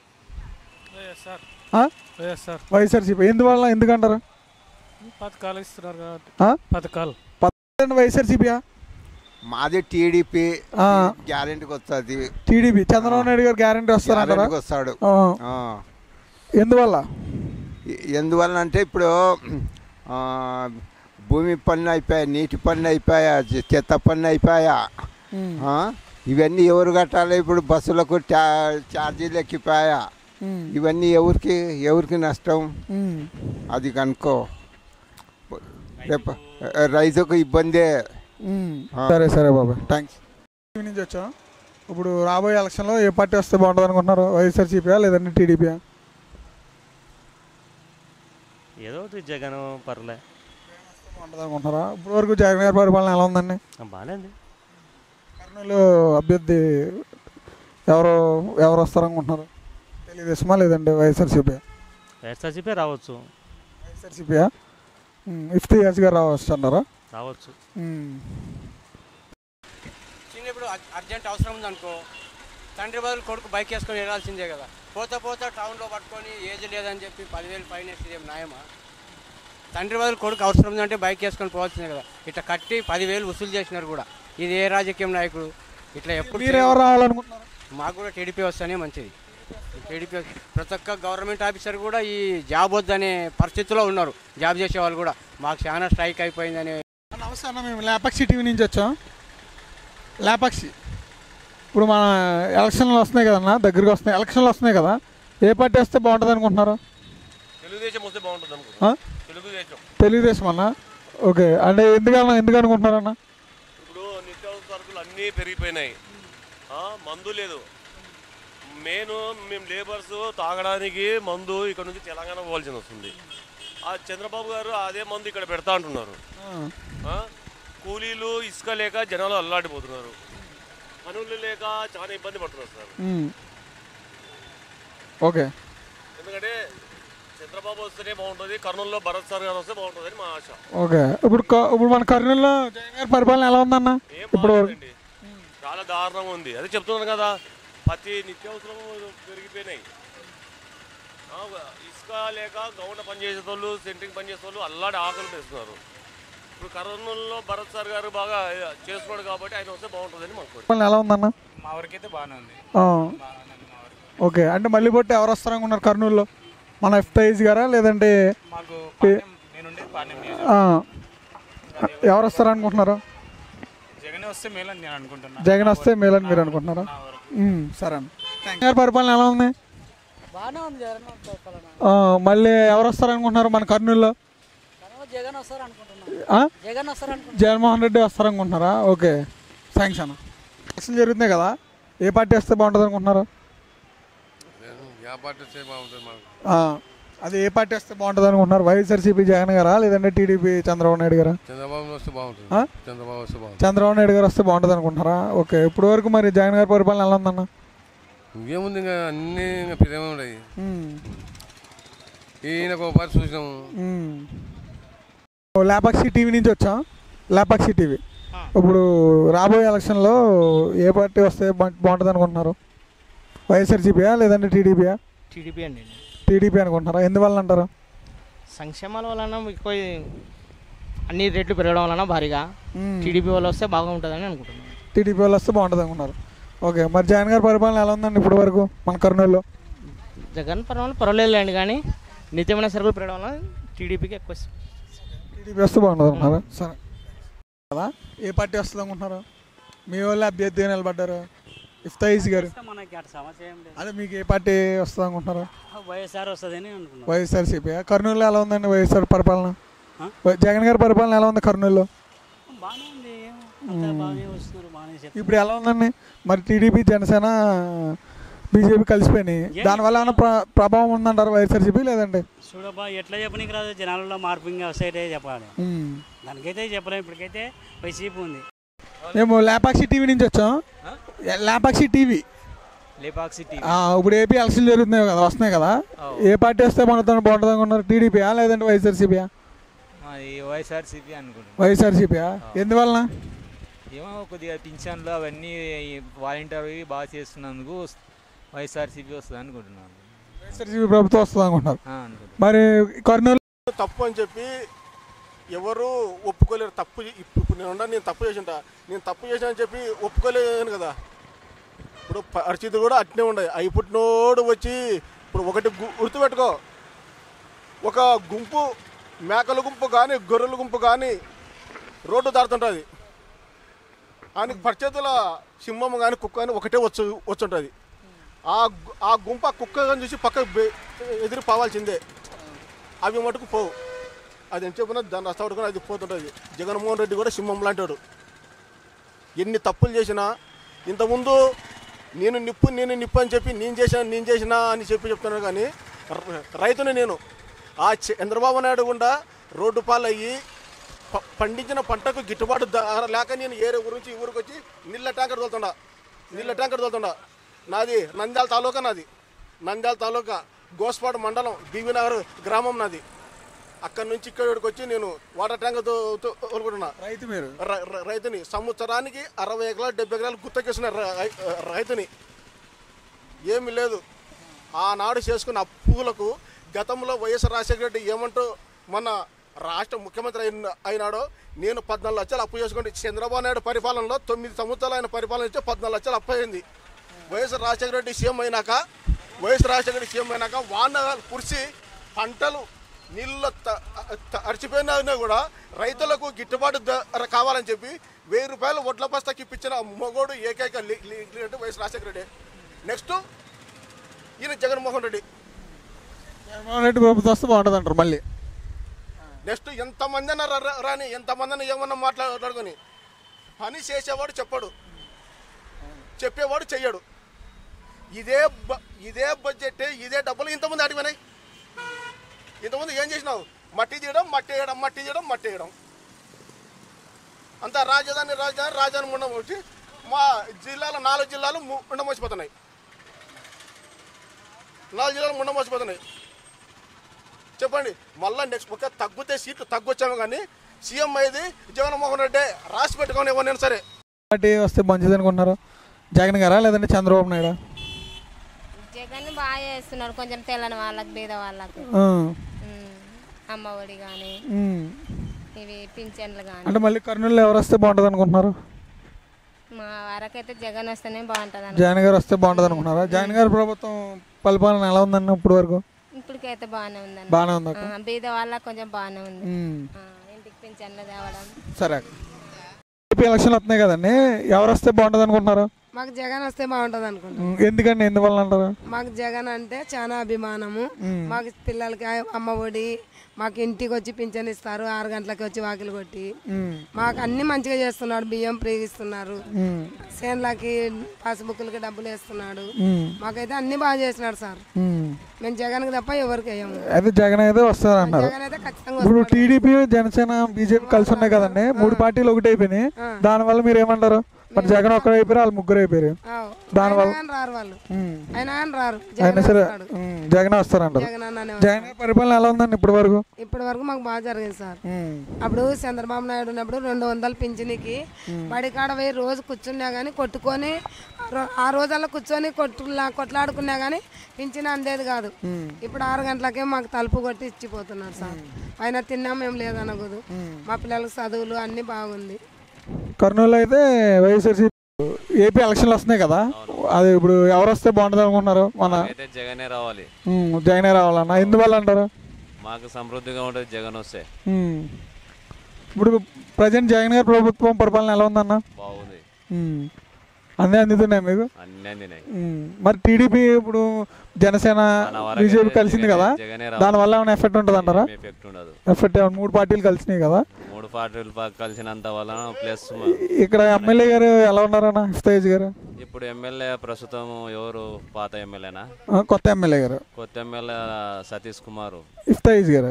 వైఎస్ఆర్సీపీ. ఎందువల్ల, ఎందుకంటారు? పథకాలు ఇస్తున్నారు కాబట్టి. పథకాలు పథకాలు వైఎస్ఆర్సీపీయా? మాది టీడీపీ గ్యారెంటీకి వస్తుంది. టీడీపీ చంద్రబాబు నాయుడు గారు గ్యారెంటీ వస్తారంటారా? వస్తాడు. ఎందువల్ల? ఎందువల్ల అంటే ఇప్పుడు భూమి పన్ను అయిపోయా, నీటి పన్ను అయిపోయా, చెత్త పన్ను అయిపోయా, ఇవన్నీ ఎవరు కట్టాలి? ఇప్పుడు బస్సులకు ఛార్జీలు ఎక్కిపోయా, ఇవన్నీ ఎవరికి ఎవరికి నష్టం? అది కనుక్కో, రేపు రైతుకు ఇబ్బందే. సరే సరే బాబాయ్, థ్యాంక్స్. నుంచి వచ్చాం. ఇప్పుడు రాబోయే ఎలక్షన్లో ఏ పార్టీ వస్తే బాగుంటుంది అనుకుంటున్నారు? వైఎస్ఆర్సీపీయా లేదంటే టీడీపీయా? ఏదో జగన్ పర్లే బాగుంటుంది అనుకుంటున్నారా? ఇప్పుడు వరకు జగన్ గారి పరిపాలన ఎలా ఉందండి? బాగానే ఉంది. కర్నూలు అభ్యర్థి ఎవరు ఎవరు వస్తారనుకుంటున్నారు? తెలుగుదేశమా లేదంటే వైఎస్ఆర్సీపీయా? వైఎస్ఆర్సీపీ రావచ్చు. వైఎస్ఆర్సీపీయా? ఇఫ్తీ యాజ్ గారు రావచ్చు అంటారా? రావచ్చు. ఇప్పుడు అర్జెంట్ అవసరం ఉందనుకో, తండ్రి బదులు కొడుకు బైక్ వేసుకొని వెళ్ళాల్సిందే కదా. పోతా పోతా టౌన్లో పట్టుకొని ఏజ్ లేదని చెప్పి పదివేలు ఫైన్ వేస్తే న్యాయమా? తండ్రి బదులు కొడుకు అవసరం ఉందంటే బైక్ వేసుకొని పోవాల్సిందే కదా. ఇట్లా కట్టి పదివేలు వసూలు చేసినారు కూడా. ఇది ఏ రాజకీయం నాయకుడు? ఇట్లా ఎప్పుడు మీరు ఎవరు రావాలనుకుంటున్నారు? మాకు కూడా టీడీపీ వస్తేనే మంచిది. టీడీపీ ప్రతి ఒక్క గవర్నమెంట్ ఆఫీసర్ కూడా ఈ జాబ్ వద్దనే పరిస్థితిలో ఉన్నారు. జాబ్ చేసే వాళ్ళు కూడా మాకు చాలా స్ట్రైక్ అయిపోయిందని. నమస్తే అన్న, మేము లేపాక్షి టీవీ నుంచి వచ్చాం. లేపాక్షి. ఇప్పుడు మన ఎలక్షన్లు వస్తున్నాయి కదన్నా, దగ్గరికి వస్తున్నాయి ఎలక్షన్లు వస్తున్నాయి కదా, ఏ పార్టీ వస్తే బాగుంటుంది అనుకుంటున్నారు? తెలుగుదేశం వస్తే బాగుంటుంది అనుకుంటున్నాను. తెలుగుదేశం. తెలుగుదేశం అన్న. ఓకే, అంటే ఎందుకన్నా ఎందుకు అనుకుంటున్నారన్న? ఇప్పుడు నిత్యావసర సరుకులు అన్నీ పెరిగిపోయినాయి, మందు లేదు. మెయిన్ మేము లేబర్స్ తాగడానికి మందు ఇక్కడ నుంచి తెలంగాణ పోవాల్సింది వస్తుంది. ఆ చంద్రబాబు గారు అదే మందు ఇక్కడ పెడతా అంటున్నారు. కూలీలు ఇసుక లేక జనాలు అల్లాడిపోతున్నారు, పనులు లేక చాలా ఇబ్బంది పడుతున్నారు సార్. ఓకే, ఎందుకంటే చంద్రబాబు వస్తేనే బాగుంటుంది, కర్నూలులో భరత్ సార్ గారు వస్తే బాగుంటుంది అని మా ఆశ. ఓకే, ఇప్పుడు ఇప్పుడు మన కర్నూలులో జగన్ గారి పరిపాలన ఎలా ఉందన్న? ఇప్పుడు చాలా దారుణంగా ఉంది. అదే చెప్తున్నాను కదా, ప్రతి నిత్యావసరం పెరిగిపోయినాయి. ఇసుక లేక గౌండ పనిచేసే వాళ్ళు, సెంట్రింగ్ పనిచేసే వాళ్ళు అల్లాడి ఆకలి తెస్తున్నారు. ఇప్పుడు కర్నూలులో భరత్ సార్ గారు బాగా చేస్తున్నాడు కాబట్టి ఆయన వస్తే బాగుంటుందని మాకు. ఎలా ఉందన్న? మా వరకైతే బాగానే ఉంది. ఓకే, అంటే మళ్ళీ పొట్టి ఎవరు వస్తారనుకున్నారు కర్నూలులో? మన ఎఫ్తైజ్ గారా లేదంటే ఎవరు వస్తారనుకుంటున్నారు? జగన్ వస్తే మేలని నేను అనుకుంటున్నా. జగన్ వస్తే మేలని మీరు అనుకుంటున్నారా? సరే అన్న. జగన్ పరిపాలన ఎలా ఉంది? మళ్ళీ ఎవరు వస్తారనుకుంటున్నారు మన కర్నూలులో? జగన్మోహన్ రెడ్డి వస్తారనుకుంటున్నారా? ఓకే, థ్యాంక్స్ అన్న. ఎలక్షన్ జరుగుతున్నాయి కదా, ఏ పార్టీ వస్తే బాగుంటుంది అనుకుంటున్నారు? అది ఏ పార్టీ వస్తే బాగుంటుంది అనుకుంటున్నారు? వైఎస్ఆర్సీపీ జగన్ గారా లేదంటే టీడీపీ చంద్రబాబు నాయుడు గారా? చంద్రబాబు వస్తే బాగుంటుంది. చంద్రబాబు వస్తే బాగుంటుంది. చంద్రబాబు నాయుడు గారు వస్తే బాగుంటుంది అనుకుంటున్నారా? ఓకే, ఇప్పుడు వరకు మరి జగన్ గారి పరిపాలన ఎలా ఉందన్న? ఇంకేముంది, ఇంకా అన్ని ఇంకా పిల్లమే ఉన్నాయి. ఈయనకు ఒక పార్టీ చూసినాము. లేపాక్షి టీవీ నుంచి వచ్చాం. లేపాక్షి టీవీ ఇప్పుడు రాబోయే ఎలక్షన్లో ఏ పార్టీ వస్తే బాగుంటుంది అనుకుంటున్నారు? వైఎస్ఆర్సీపీయా లేదంటే టీడీపీయా? టీడీపీ అండి. టీడీపీ అనుకుంటున్నారా? ఎందువల్ల అంటారు? సంక్షేమాల వలన ఎక్కువ అన్ని రేట్లు పెరగడం వలన భారీగా టీడీపీ వాళ్ళు వస్తే బాగుంటుందని అనుకుంటున్నాను. టీడీపీ వాళ్ళు వస్తే బాగుంటుంది అనుకున్నారు. ఓకే, మరి జగన్ గారి పరిపాలన ఎలా ఉందండి ఇప్పుడు వరకు మన కర్నూలులో? జగన్ పరిపాలన పర్వాలేదులేండి, కానీ నిత్యమైన సరుకులు పెరగడం వల్ల టీడీపీకి ఎక్కువ. టీడీపీ వస్తే బాగుంటుంది అనుకున్నారా? సరే కదా, ఏ పార్టీ వస్తుంది అనుకుంటున్నారు? మీ వాళ్ళు అభ్యర్థిగా నిలబడ్డారు ఇఫ్తాయిజ్ గారు. అదే మీకు ఏ పార్టీ వస్తుంది అనుకుంటున్నారు? వైఎస్ఆర్ వస్తుందని అనుకుంటున్నాను. వైఎస్ఆర్సీపీ. కర్నూలులో ఎలా ఉందండి వైఎస్ఆర్ పరిపాలన? జగన్ గారి పరిపాలన ఎలా ఉంది కర్నూలులో? ఇప్పుడు ఎలా ఉందండి మరి? టీడీపీ జనసేన బీజేపీ కలిసిపోయినాయి, దానివల్ల ఏమైనా ప్ర ప్రభావం ఉందంటారు వైఎస్ఆర్సీపీ లేదంటే? చూడబ్బా, ఎట్లా చెప్పనీకి రాదు, జనాలలో మార్పు ఇంకా వస్తాయితే చెప్పాలి. దానికైతే చెప్పలేము, ఇప్పటికైతే వైసీపీ ఉంది. మేము లేపాక్షి టీవీ నుంచి వచ్చాం. లేపాక్షి టీవీ లేపాక్షి టీవీ ఇప్పుడు ఏపీ ఎలక్షన్ జరుగుతున్నాయి కదా, వస్తున్నాయి కదా, ఏ పార్టీ వస్తే మనతో బాగుంటుంది అనుకున్నారు? టీడీపీయా లేదంటే వైఎస్ఆర్సీపీయా? వైఎస్ఆర్సీపీ అనుకుంటున్నాను. వైఎస్ఆర్సీపీయా? ఎందువలన? ఏమో కొద్దిగా పింఛన్లు అవన్నీ వాలంటీర్ బాగా చేస్తున్నందుకు వైఎస్ఆర్సీపీ వస్తుంది అనుకుంటున్నాను. వైఎస్ఆర్సీపీ ప్రభుత్వం వస్తుంది అనుకుంటున్నారు. మరి కర్నూలు తప్పు అని చెప్పి ఎవరు ఒప్పుకోలేరు. తప్పు ఇప్పుడు నేను నేను తప్పు చేసింటా, నేను తప్పు చేసిన అని చెప్పి ఒప్పుకోలేను కదా. ఇప్పుడు పరిస్థితి కూడా అట్నే ఉండదు. అవి పుట్టినోడు వచ్చి ఇప్పుడు ఒకటి గుర్తుపెట్టుకో, ఒక గుంపు మేకల గుంపు కానీ గొర్రెల గుంపు కానీ రోడ్డు దాడుతుంటుంది, ఆయనకి పరిచేతుల సింహం కానీ కుక్క కానీ ఒకటే వచ్చు వచ్చుంటుంది. ఆ ఆ గుంపు ఆ కుక్క కానీ చూసి పక్క ఎదిరి పోవాల్సిందే, అవి మటుకు పోవు. అది ఎంత చెప్పినా దాన్ని రస్తా పట్టుకుని అది పోతుంటుంది. జగన్మోహన్ రెడ్డి కూడా సింహం లాంటాడు. ఎన్ని తప్పులు చేసినా, ఇంతకుముందు నేను నిప్పు నేను నిప్పు అని చెప్పి నేను చేసిన నేను చేసినా అని చెప్పి చెప్తున్నాను, కానీ రైతుని నేను ఆ చంద్రబాబు నాయుడు గుండా రోడ్డు పాలయ్యి పండించిన పంటకు గిట్టుబాటు లేక నేను ఏరే ఊరు నుంచి ఈ ఊరికి వచ్చి నీళ్ళ ట్యాంకర్ తోలుతుండా నీళ్ళ ట్యాంకర్ తోలుతుండా నాది నంద్యాల తాలూకా, నాది నంద్యాల తాలూకా గోస్పాడు మండలం బీవీనగర్ గ్రామం నాది. అక్కడి నుంచి ఇక్కడికి వచ్చి నేను వాటర్ ట్యాంకర్ తోలుకుంటున్నా. రైతు మీరు? రైతుని సంవత్సరానికి అరవై ఎకరాలు డెబ్బై ఎకరాలు గుత్తకేస్తున్నారు రైతుని. ఏమి లేదు, ఆనాడు చేసుకున్న అప్పులకు గతంలో వైఎస్ రాజశేఖర రెడ్డి ఏమంటూ మన రాష్ట్ర ముఖ్యమంత్రి అయిన అయినాడో, నేను పద్నాలుగు లక్షలు అప్పు చేసుకుంటే చంద్రబాబు నాయుడు పరిపాలనలో తొమ్మిది సంవత్సరాలు ఆయన పరిపాలన ఇస్తే పద్నాలుగు లక్షలు అప్పు అయింది. వైఎస్ రాజశేఖర రెడ్డి సీఎం అయినాక వైఎస్ రాజశేఖర రెడ్డి సీఎం అయినాక వాన కురిసి పంటలు నీళ్ళు అరిచిపోయినా కూడా రైతులకు గిట్టుబాటు ధర కావాలని చెప్పి వెయ్యి రూపాయలు వడ్ల బస్తాకి ఇప్పించిన మొగోడు ఏకైక అంటే వైఎస్ రాజశేఖర రెడ్డి. నెక్స్ట్ ఈయన జగన్మోహన్ రెడ్డి. జగన్మోహన్ రెడ్డి ప్రభుత్వం వస్తే బాగుంటుంది అంటారు మళ్ళీ. నెక్స్ట్ ఎంతమంది అయినా రా- రాని ఎంతమంది అయినా ఏమన్నా మాట్లాడుకొని పని చేసేవాడు చెప్పడు, చెప్పేవాడు చెయ్యడు. ఇదే బ- ఇదే బడ్జెట్ ఇదే డబ్బులు ఇంతమంది అడిగినాయి. ఇంతమంది ఏం చేసినావు? మట్టి తీయడం మట్టి వేయడం మట్టి తీయడం మట్టి వేయడం అంతా రాజధాని రాజధాని రాజధాని ఉండమొచ్చి మా జిల్లాలో నాలుగు జిల్లాలు ము- ఉండమోసిపోతున్నాయి. నాలుగు జిల్లాలు ఉండమోసిపోతున్నాయి. చెప్పండి మళ్ళీ నెక్స్ట్ ఒక తగ్గితే సీట్లు తగ్గొచ్చాము కానీ సీఎం అయ్యేది జగన్మోహన్ రెడ్డి రాసి పెట్టుకొని ఎవరైనా సరే. పార్టీ వస్తే మంచిది అనుకుంటున్నారు? జగన్ గారా లేదంటే చంద్రబాబు నాయుడు? జగన్ బాగా చేస్తున్నారు కొంచెం తెల్లని వాళ్ళకి బీద వాళ్ళకి. ఆ. ఉమ్, అమ్మ ఒడి కానీ ఉమ్. ఇవి పింఛన్లు కానీ. అంటే మళ్ళీ కర్నూలులో ఎవరు వస్తే బాగుంటుంది అనుకుంటున్నారు? మా వరకైతే జగన్ వస్తేనే బాగుంటుంది. జగన్ గారు వస్తే బాగుంటుంది అనుకుంటున్నారా? జగన్ గారి ప్రభుత్వం పరిపాలన ఎలా ఉందన్న ఇప్పుడు వరకు? ఇప్పటికైతే బాగానే ఉందండి. బాగానే ఉంది అక్క. ఆ, బీద వాళ్ళకి కొంచెం బాగానే ఉంది. ఉమ్. ఆ, ఇంటికి పింఛన్లు తేవడం. సరే ఏపీ ఎలక్షన్లు వస్తున్నాయి కదండి, ఎవరు వస్తే బాగుంటుంది అనుకుంటున్నారు? మాకు జగన్ వస్తే బాగుంటుంది అనుకుంటున్నాం. ఉమ్, ఎందుకండి ఎందువల్ల అంటారు? మాకు జగన్ అంటే చాలా అభిమానము. మాకు పిల్లలకి అమ్మ ఒడి, మాకు ఇంటికి వచ్చి పింఛన్ ఇస్తారు, ఆరు గంటలకి వచ్చి వాకిలు కొట్టి మాకు అన్ని మంచిగా చేస్తున్నాడు. బియ్యం ప్రేగిస్తున్నారు, చేన్లకి పాస్బుక్లకి డబ్బులు వేస్తున్నాడు. మాకైతే అన్ని బాగా చేస్తున్నాడు సార్. మేము జగన్కి తప్ప ఎవరికి వేయము. అయితే జగన్ అయితే వస్తారు అంటారు. జగన్ అయితే ఖచ్చితంగా ఇప్పుడు టీడీపీ జనసేన బీజేపీ కలిసి ఉన్నాయి కదండి, మూడు పార్టీలు ఒకటి అయిపోయినాయి. దానివల్ల మీరు ఏమంటారు? మరి జగన్ ఒక్కరు అయిపోయారు, వాళ్ళు ముగ్గురు అయిపోయారు. దానివల్ల రారు వాళ్ళు, అయినా కానీ రారు. అయినా సరే జగన్ వస్తారంటారు. జగన్ గారి పరిపాలన ఎలా ఉందండి ఇప్పటి వరకు? ఇప్పటి వరకు మాకు బాగా జరిగింది సార్. అప్పుడు చంద్రబాబు నాయుడు ఉన్నప్పుడు రెండు వందలు పింఛనికి బడికాడ పోయి రోజు కూర్చున్నా కానీ కొట్టుకొని రో- ఆ రోజుల్లో కూర్చొని కొట్టులా కొట్లాడుకున్నా కానీ పింఛన్ అందేది కాదు. ఇప్పుడు ఆరు గంటలకే మాకు తలుపు కొట్టి ఇచ్చిపోతున్నారు సార్. అయినా తిన్నాం మేము లేదనకూడదు. మా పిల్లలకు చదువులు అన్నీ బాగుంది. కర్నూలు అయితే వైఎస్ఆర్సీ ఏపీ ఎలక్షన్లు వస్తున్నాయి కదా, అది ఇప్పుడు ఎవరు వస్తే బాగుంటుంది అనుకుంటున్నారు? మన అయితే జగనే రావాలి. ఉమ్, జగనే రావాలన్నా ఎందువల్ల అంటారు? మాకు సమృద్ధిగా ఉంటుంది జగన్ వస్తే. ఉమ్. ఇప్పుడు ప్రజెంట్ జగన్ గారి ప్రభుత్వం పరిపాలన ఎలా ఉందన్న? బాగుంది. ఉమ్. అన్నీ అందుతున్నాయి మీకు? అన్నీ అందినాయి. ఉమ్. మరి టీడీపీ ఇప్పుడు జనసేన బీజేపీ కలిసింది కదా, దానివల్ల ఏమైనా ఎఫెక్ట్ ఉంటుంది అంటారా? ఎఫెక్ట్ ఉండదు. ఎఫెక్ట్ ఏమైనా మూడు పార్టీలు కలిసినాయి కదా, మూడు పార్టీలు ప- కలిసినంత వలన ప్లస్ ఇక్కడ ఎమ్మెల్యే గారు ఎలా ఉన్నారన్న ఇఫ్తాయిజ్ గారు? ఇప్పుడు ఎమ్మెల్యే ప్రస్తుతం ఎవరు? పాత ఎమ్మెల్యేనా? ఆ, కొత్త ఎమ్మెల్యే గారు కొత్త ఎమ్మెల్యే సతీష్ కుమార్ ఇఫ్తాయిజ్ గారు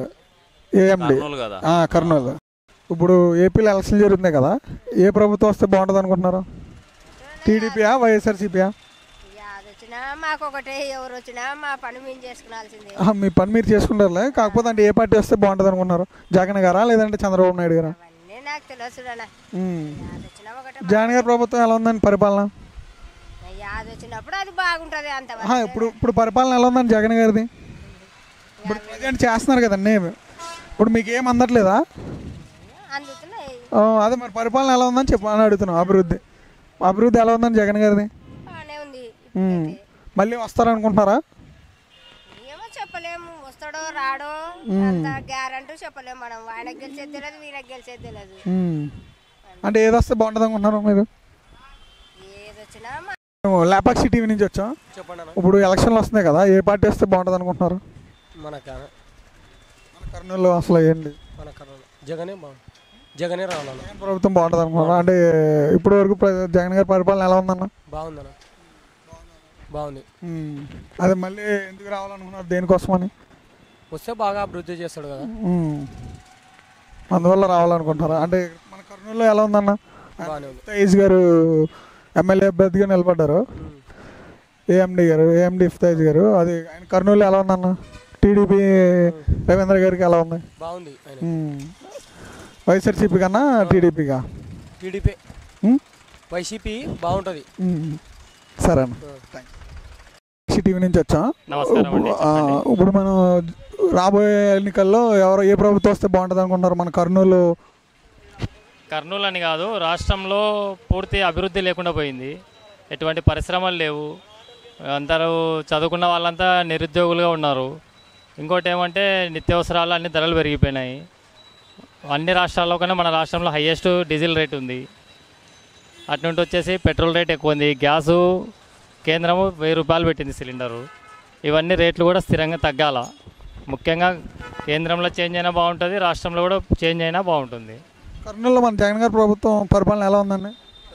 ఏఎండి కర్నూలు కదా. ఆ, కర్నూలు. ఇప్పుడు ఏపీలో ఎలక్షన్ జరుగుతున్నాయి కదా, ఏ ప్రభుత్వం వస్తే బాగుంటుంది అనుకుంటున్నారు? టీడీపీయా వైఎస్ఆర్సీపీయా? వచ్చినా మాకు ఒకటే, ఎవరు వచ్చినా మా పని మేము చేసుకునాల్సిందే. ఆ, మీ పని మీరు చేసుకుంటారులే, కాకపోతే అంటే ఏ పార్టీ వస్తే బాగుంటుంది అనుకుంటున్నారు? జగన్ గారా లేదంటే చంద్రబాబు నాయుడు గారా? అన్నీ నాకు తెలుసు ఉమ్. జగన్ గారి ప్రభుత్వం ఎలా ఉందండి పరిపాలన? యాద వచ్చినప్పుడు అది బాగుంటుంది అంత. ఆహా, ఇప్పుడు ఇప్పుడు పరిపాలన ఎలా ఉందండి జగన్ గారిది? ఇప్పుడు ప్రజెంట్ చేస్తున్నారు కదండి, ఇప్పుడు మీకు ఏం అందట్లేదా? అందుతున్నాయి. ఆ, అదే మరి పరిపాలన ఎలా ఉందని చెప్పు అని అడుగుతున్నాం. అభివృద్ధి అభివృద్ధి ఎలా ఉందని జగన్ గారిది? బాగానే ఉంది. ఉమ్. మళ్ళీ వస్తారనుకుంటున్నారా? ఏమో చెప్పలేము, వస్తాడో రాడో అంత గ్యారంటీ చెప్పలేము మనం. ఆయనకు గెలిచేది తెలియదు, వీళ్ళకి గెలిచేది తెలియదు. ఉమ్. అంటే ఏది వస్తే బాగుంటుంది అనుకుంటున్నారు మీరు? ఏది వచ్చినా మేము లేపాక్షి టీవీ నుంచి వచ్చాం. ఇప్పుడు ఎలక్షన్లు వస్తున్నాయి కదా, ఏ పార్టీ వస్తే బాగుంటుంది అనుకుంటున్నారు? మన మన కర్నూలులో అసలు ఏంటి? మన కర్నూలు జగనే బాగుంది. జగనే రావాలన్న. జగన్ ప్రభుత్వం బాగుంటుంది అనుకుంటున్నారు. అంటే ఇప్పటి వరకు ప్ర- జగన్ గారి పరిపాలన ఎలా ఉందన్న? బాగుందన్న, బాగుంది. ఉమ్. అదే మళ్ళీ ఎందుకు రావాలనుకున్నారు, దేనికోసమని? వస్తే బాగా అభివృద్ధి చేస్తాడు కదా. ఉమ్. అందువల్ల రావాలనుకుంటారా? అంటే మన కర్నూలులో ఎలా ఉందన్న? బాగానే ఉంది. ఇఫ్తాయిజ్ గారు ఎమ్మెల్యే అభ్యర్థిగా నిలబడ్డారు, ఏఎండి గారు ఏఎండి ఇఫ్తాయిజ్ గారు. అది ఆయన కర్నూలు ఎలా ఉందన్న? టీడీపీ రవీంద్ర గారికి ఎలా ఉంది? బాగుంది ఆయన. ఉమ్. వైఎస్ఆర్సీపీ కన్నా టీడీపీగా? టీడీపీ వైసీపీ బాగుంటుంది. సరే అన్న, టీవీ నుంచి వచ్చాం. ఆ, ఇప్పుడు మనం రాబోయే ఎన్నికల్లో ఎవరు ఏ ప్రభుత్వం వస్తే బాగుంటుంది అనుకుంటున్నారు మన కర్నూలు? కర్నూలు అని కాదు, రాష్ట్రంలో పూర్తి అభివృద్ధి లేకుండా పోయింది. ఎటువంటి పరిశ్రమలు లేవు, అందరూ చదువుకున్న వాళ్ళంతా నిరుద్యోగులుగా ఉన్నారు. ఇంకోటి ఏమంటే నిత్యావసరాలు అన్ని ధరలు పెరిగిపోయినాయి. అన్ని రాష్ట్రాల్లో కన్నా మన రాష్ట్రంలో హైయెస్ట్ డీజిల్ రేట్ ఉంది. అటు వచ్చేసి పెట్రోల్ రేట్ ఎక్కువ ఉంది. గ్యాసు కేంద్రము వెయ్యి రూపాయలు పెట్టింది సిలిండరు. ఇవన్నీ రేట్లు కూడా స్థిరంగా తగ్గాల. ముఖ్యంగా కేంద్రంలో చేంజ్ అయినా బాగుంటుంది, రాష్ట్రంలో కూడా చేంజ్ అయినా బాగుంటుంది. కర్నూలులో మన జగన్ గారి ప్రభుత్వం పరిపాలన ఎలా ఉందండి?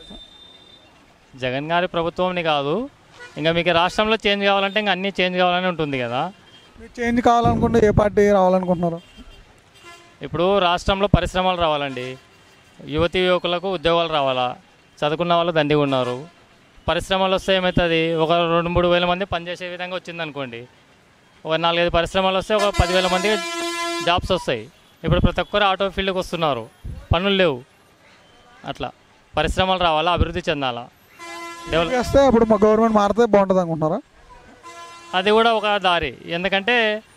జగన్ గారి ప్రభుత్వంని కాదు, ఇంకా మీకు రాష్ట్రంలో చేంజ్ కావాలంటే ఇంకా అన్నీ చేంజ్ కావాలని ఉంటుంది కదా. మీరు చేంజ్ కావాలనుకుంటే ఏ పార్టీ రావాలనుకుంటున్నారు? ఇప్పుడు రాష్ట్రంలో పరిశ్రమలు రావాలండి, యువతి యువకులకు ఉద్యోగాలు రావాలా, చదువుకున్న వాళ్ళు దండిగా ఉన్నారు. పరిశ్రమలు వస్తే ఏమవుతుంది, ఒక రెండు మూడు వేల మంది పనిచేసే విధంగా వచ్చిందనుకోండి, ఒక నాలుగైదు పరిశ్రమలు వస్తే ఒక పదివేల మంది జాబ్స్ వస్తాయి. ఇప్పుడు ప్రతి ఒక్కరు ఆటో ఫీల్డ్కి వస్తున్నారు, పనులు లేవు. అట్లా పరిశ్రమలు రావాలా, అభివృద్ధి చెందాలా, డెవలప్ చేస్తే అప్పుడు మా గవర్నమెంట్ మారితే బాగుంటుంది అనుకుంటున్నారా? అది కూడా ఒక దారి. ఎందుకంటే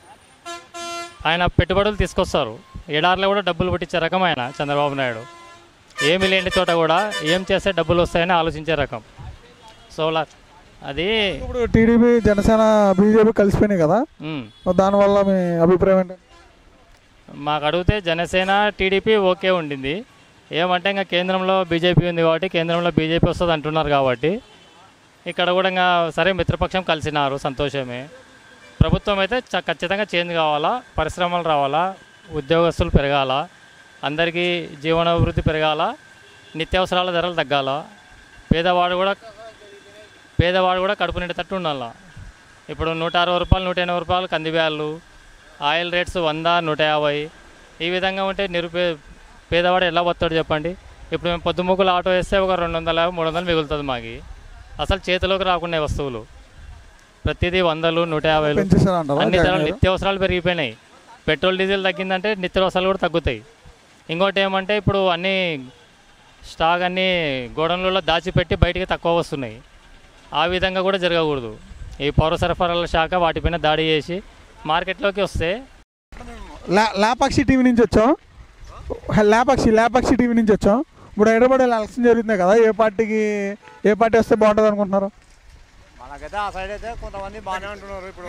ఆయన పెట్టుబడులు తీసుకొస్తారు, ఎడారిలో కూడా డబ్బులు పెట్టించే రకం ఆయన చంద్రబాబు నాయుడు. ఏమి లేని చోట కూడా ఏం చేస్తే డబ్బులు వస్తాయని ఆలోచించే రకం. సోలార్ అది ఇప్పుడు టీడీపీ జనసేన బీజేపీ కలిసిపోయినాయి కదా, దానివల్ల మీ అభిప్రాయం ఏంటి? మాకు అడిగితే జనసేన టీడీపీ ఓకే ఉండింది. ఏమంటే ఇంకా కేంద్రంలో బీజేపీ ఉంది కాబట్టి కేంద్రంలో బీజేపీ వస్తుంది అంటున్నారు కాబట్టి ఇక్కడ కూడా ఇంకా సరే మిత్రపక్షం కలిసినారు, సంతోషమే. ప్రభుత్వం అయితే చ ఖచ్చితంగా చేంజ్ కావాలా, పరిశ్రమలు రావాలా, ఉద్యోగస్తులు పెరగాల, అందరికీ జీవనాభివృద్ధి పెరగాల, నిత్యావసరాల ధరలు తగ్గాల, పేదవాడు కూడా పేదవాడు కూడా కడుపు నిండేటట్టు ఉండాల. ఇప్పుడు నూట అరవై రూపాయలు నూట ఎనభై రూపాయలు కందిబ్యాళ్ళు, ఆయిల్ రేట్స్ వంద నూట యాభై ఈ విధంగా ఉంటే నిరుపే పేదవాడు ఎలా బతాడు చెప్పండి. ఇప్పుడు మేము పొద్దుముగ్గులు ఆటో వేస్తే ఒక రెండు వందల మూడు వందలు మిగులుతుంది మాకు, అసలు చేతిలోకి రాకుండా వస్తువులు ప్రతిదీ వందలు నూట యాభైలు అన్ని ధరలు నిత్యావసరాలు పెరిగిపోయినాయి. పెట్రోల్ డీజిల్ తగ్గిందంటే నిత్యావసరాలు కూడా తగ్గుతాయి. ఇంకోటి ఏమంటే ఇప్పుడు అన్నీ స్టాక్ అన్నీ గోడౌన్లలో దాచిపెట్టి బయటికి తక్కువ వస్తున్నాయి. ఆ విధంగా కూడా జరగకూడదు. ఈ పౌర సరఫరాల శాఖ వాటిపైన దాడి చేసి మార్కెట్లోకి వస్తే. లా లాపాక్షి టీవీ నుంచి వచ్చాం, లాపాక్షి లాపాక్షి టీవీ నుంచి వచ్చాం. ఇప్పుడు హైదరాబాద్ ఎలక్షన్ జరుగుతుంది కదా, ఏ పార్టీకి ఏ పార్టీ వస్తే బాగుంటుంది అనుకుంటున్నారు? మనకైతే ఆ సైడ్ అయితే కొంతమంది బాగానే అంటున్నారు. ఇప్పుడు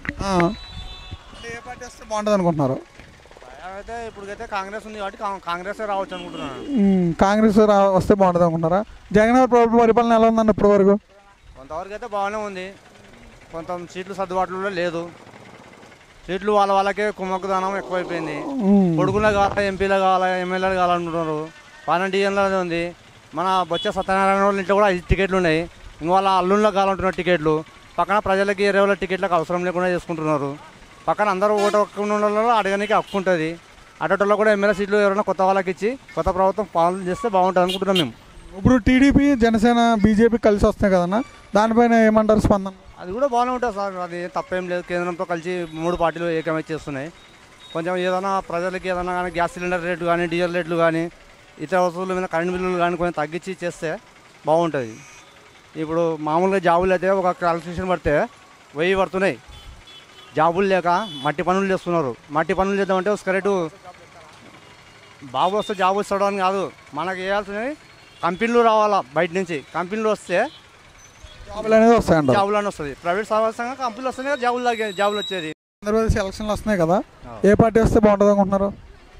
ఏ పార్టీ వస్తే బాగుంటుంది అనుకుంటున్నారు? అయితే ఇప్పుడైతే కాంగ్రెస్ ఉంది కాబట్టి కాంగ్రెస్ రావచ్చు అనుకుంటున్నాను. కాంగ్రెస్ రా వస్తే బాగుంటుంది అనుకుంటున్నారా? జగన్ గారి ప్రభుత్వ పరిపాలన ఎలా ఉందన్న ఇప్పటి వరకు? కొంతవరకు అయితే బాగానే ఉంది, కొంత సీట్లు సర్దుబాటులో లేదు. సీట్లు వాళ్ళ వాళ్ళకే కుమ్మక్కుదానం ఎక్కువైపోయింది. కొడుకులో కావాలా, ఎంపీలో కావాలా, ఎమ్మెల్యేలు కావాలనుకుంటున్నారు. పన్నెండు డిఎన్లో ఉంది. మన బొచ్చ సత్యనారాయణ వాళ్ళ ఇంట్లో కూడా ఐదు టికెట్లు ఉన్నాయి. ఇంక వాళ్ళ అల్లుళ్ళకి కావాలంటున్నారు టికెట్లు. పక్కన ప్రజలకి ఇరవై టికెట్లకు అవసరం లేకుండా చేసుకుంటున్నారు. పక్కన అందరూ ఓటు హక్కు అడగడానికి హక్కు ఉంటుంది. అటోలో కూడా ఎమ్మెల్యే సీట్లు ఎవరైనా కొత్త వాళ్ళకి ఇచ్చి కొత్త ప్రభుత్వం పాలన చేస్తే బాగుంటుంది అనుకుంటున్నాం మేము. ఇప్పుడు టీడీపీ జనసేన బీజేపీ కలిసి వస్తున్నాయి కదన్నా, దానిపైన ఏమంటారు స్పందన? అది కూడా బాగానే ఉంటుంది సార్, అది తప్పేం లేదు. కేంద్రంతో కలిసి మూడు పార్టీలు ఏకమై చేస్తున్నాయి. కొంచెం ఏదైనా ప్రజలకి ఏదైనా కానీ గ్యాస్ సిలిండర్ రేట్లు కానీ, డీజిల్ రేట్లు కానీ, ఇతర వస్తువుల మీద కరెంట్ బిల్లులు కానీ కొంచెం తగ్గించి చేస్తే బాగుంటుంది. ఇప్పుడు మామూలుగా జాబులు అయితే ఒక క్వాలిఫికేషన్ పడితే వెయ్యి పడుతున్నాయి. జాబులు లేక మట్టి పనులు చేస్తున్నారు. మట్టి పనులు చేద్దామంటే కరెక్టు బాబు వస్తే జాబ్ వస్తాడు అని కాదు, మనకు వేయాల్సినవి కంపెనీలు రావాలా. బయట నుంచి కంపెనీలు వస్తే జాబులు అనేది వస్తాయండి, జాబులు అని వస్తుంది. ప్రైవేట్ సంస్థంగా కంపెనీలు వస్తున్నాయి కదా, జాబులు జాబులు వచ్చేది. ఆంధ్రప్రదేశ్ ఎలక్షన్లు వస్తున్నాయి కదా, ఏ పార్టీ వస్తే బాగుంటుంది అనుకుంటున్నారు?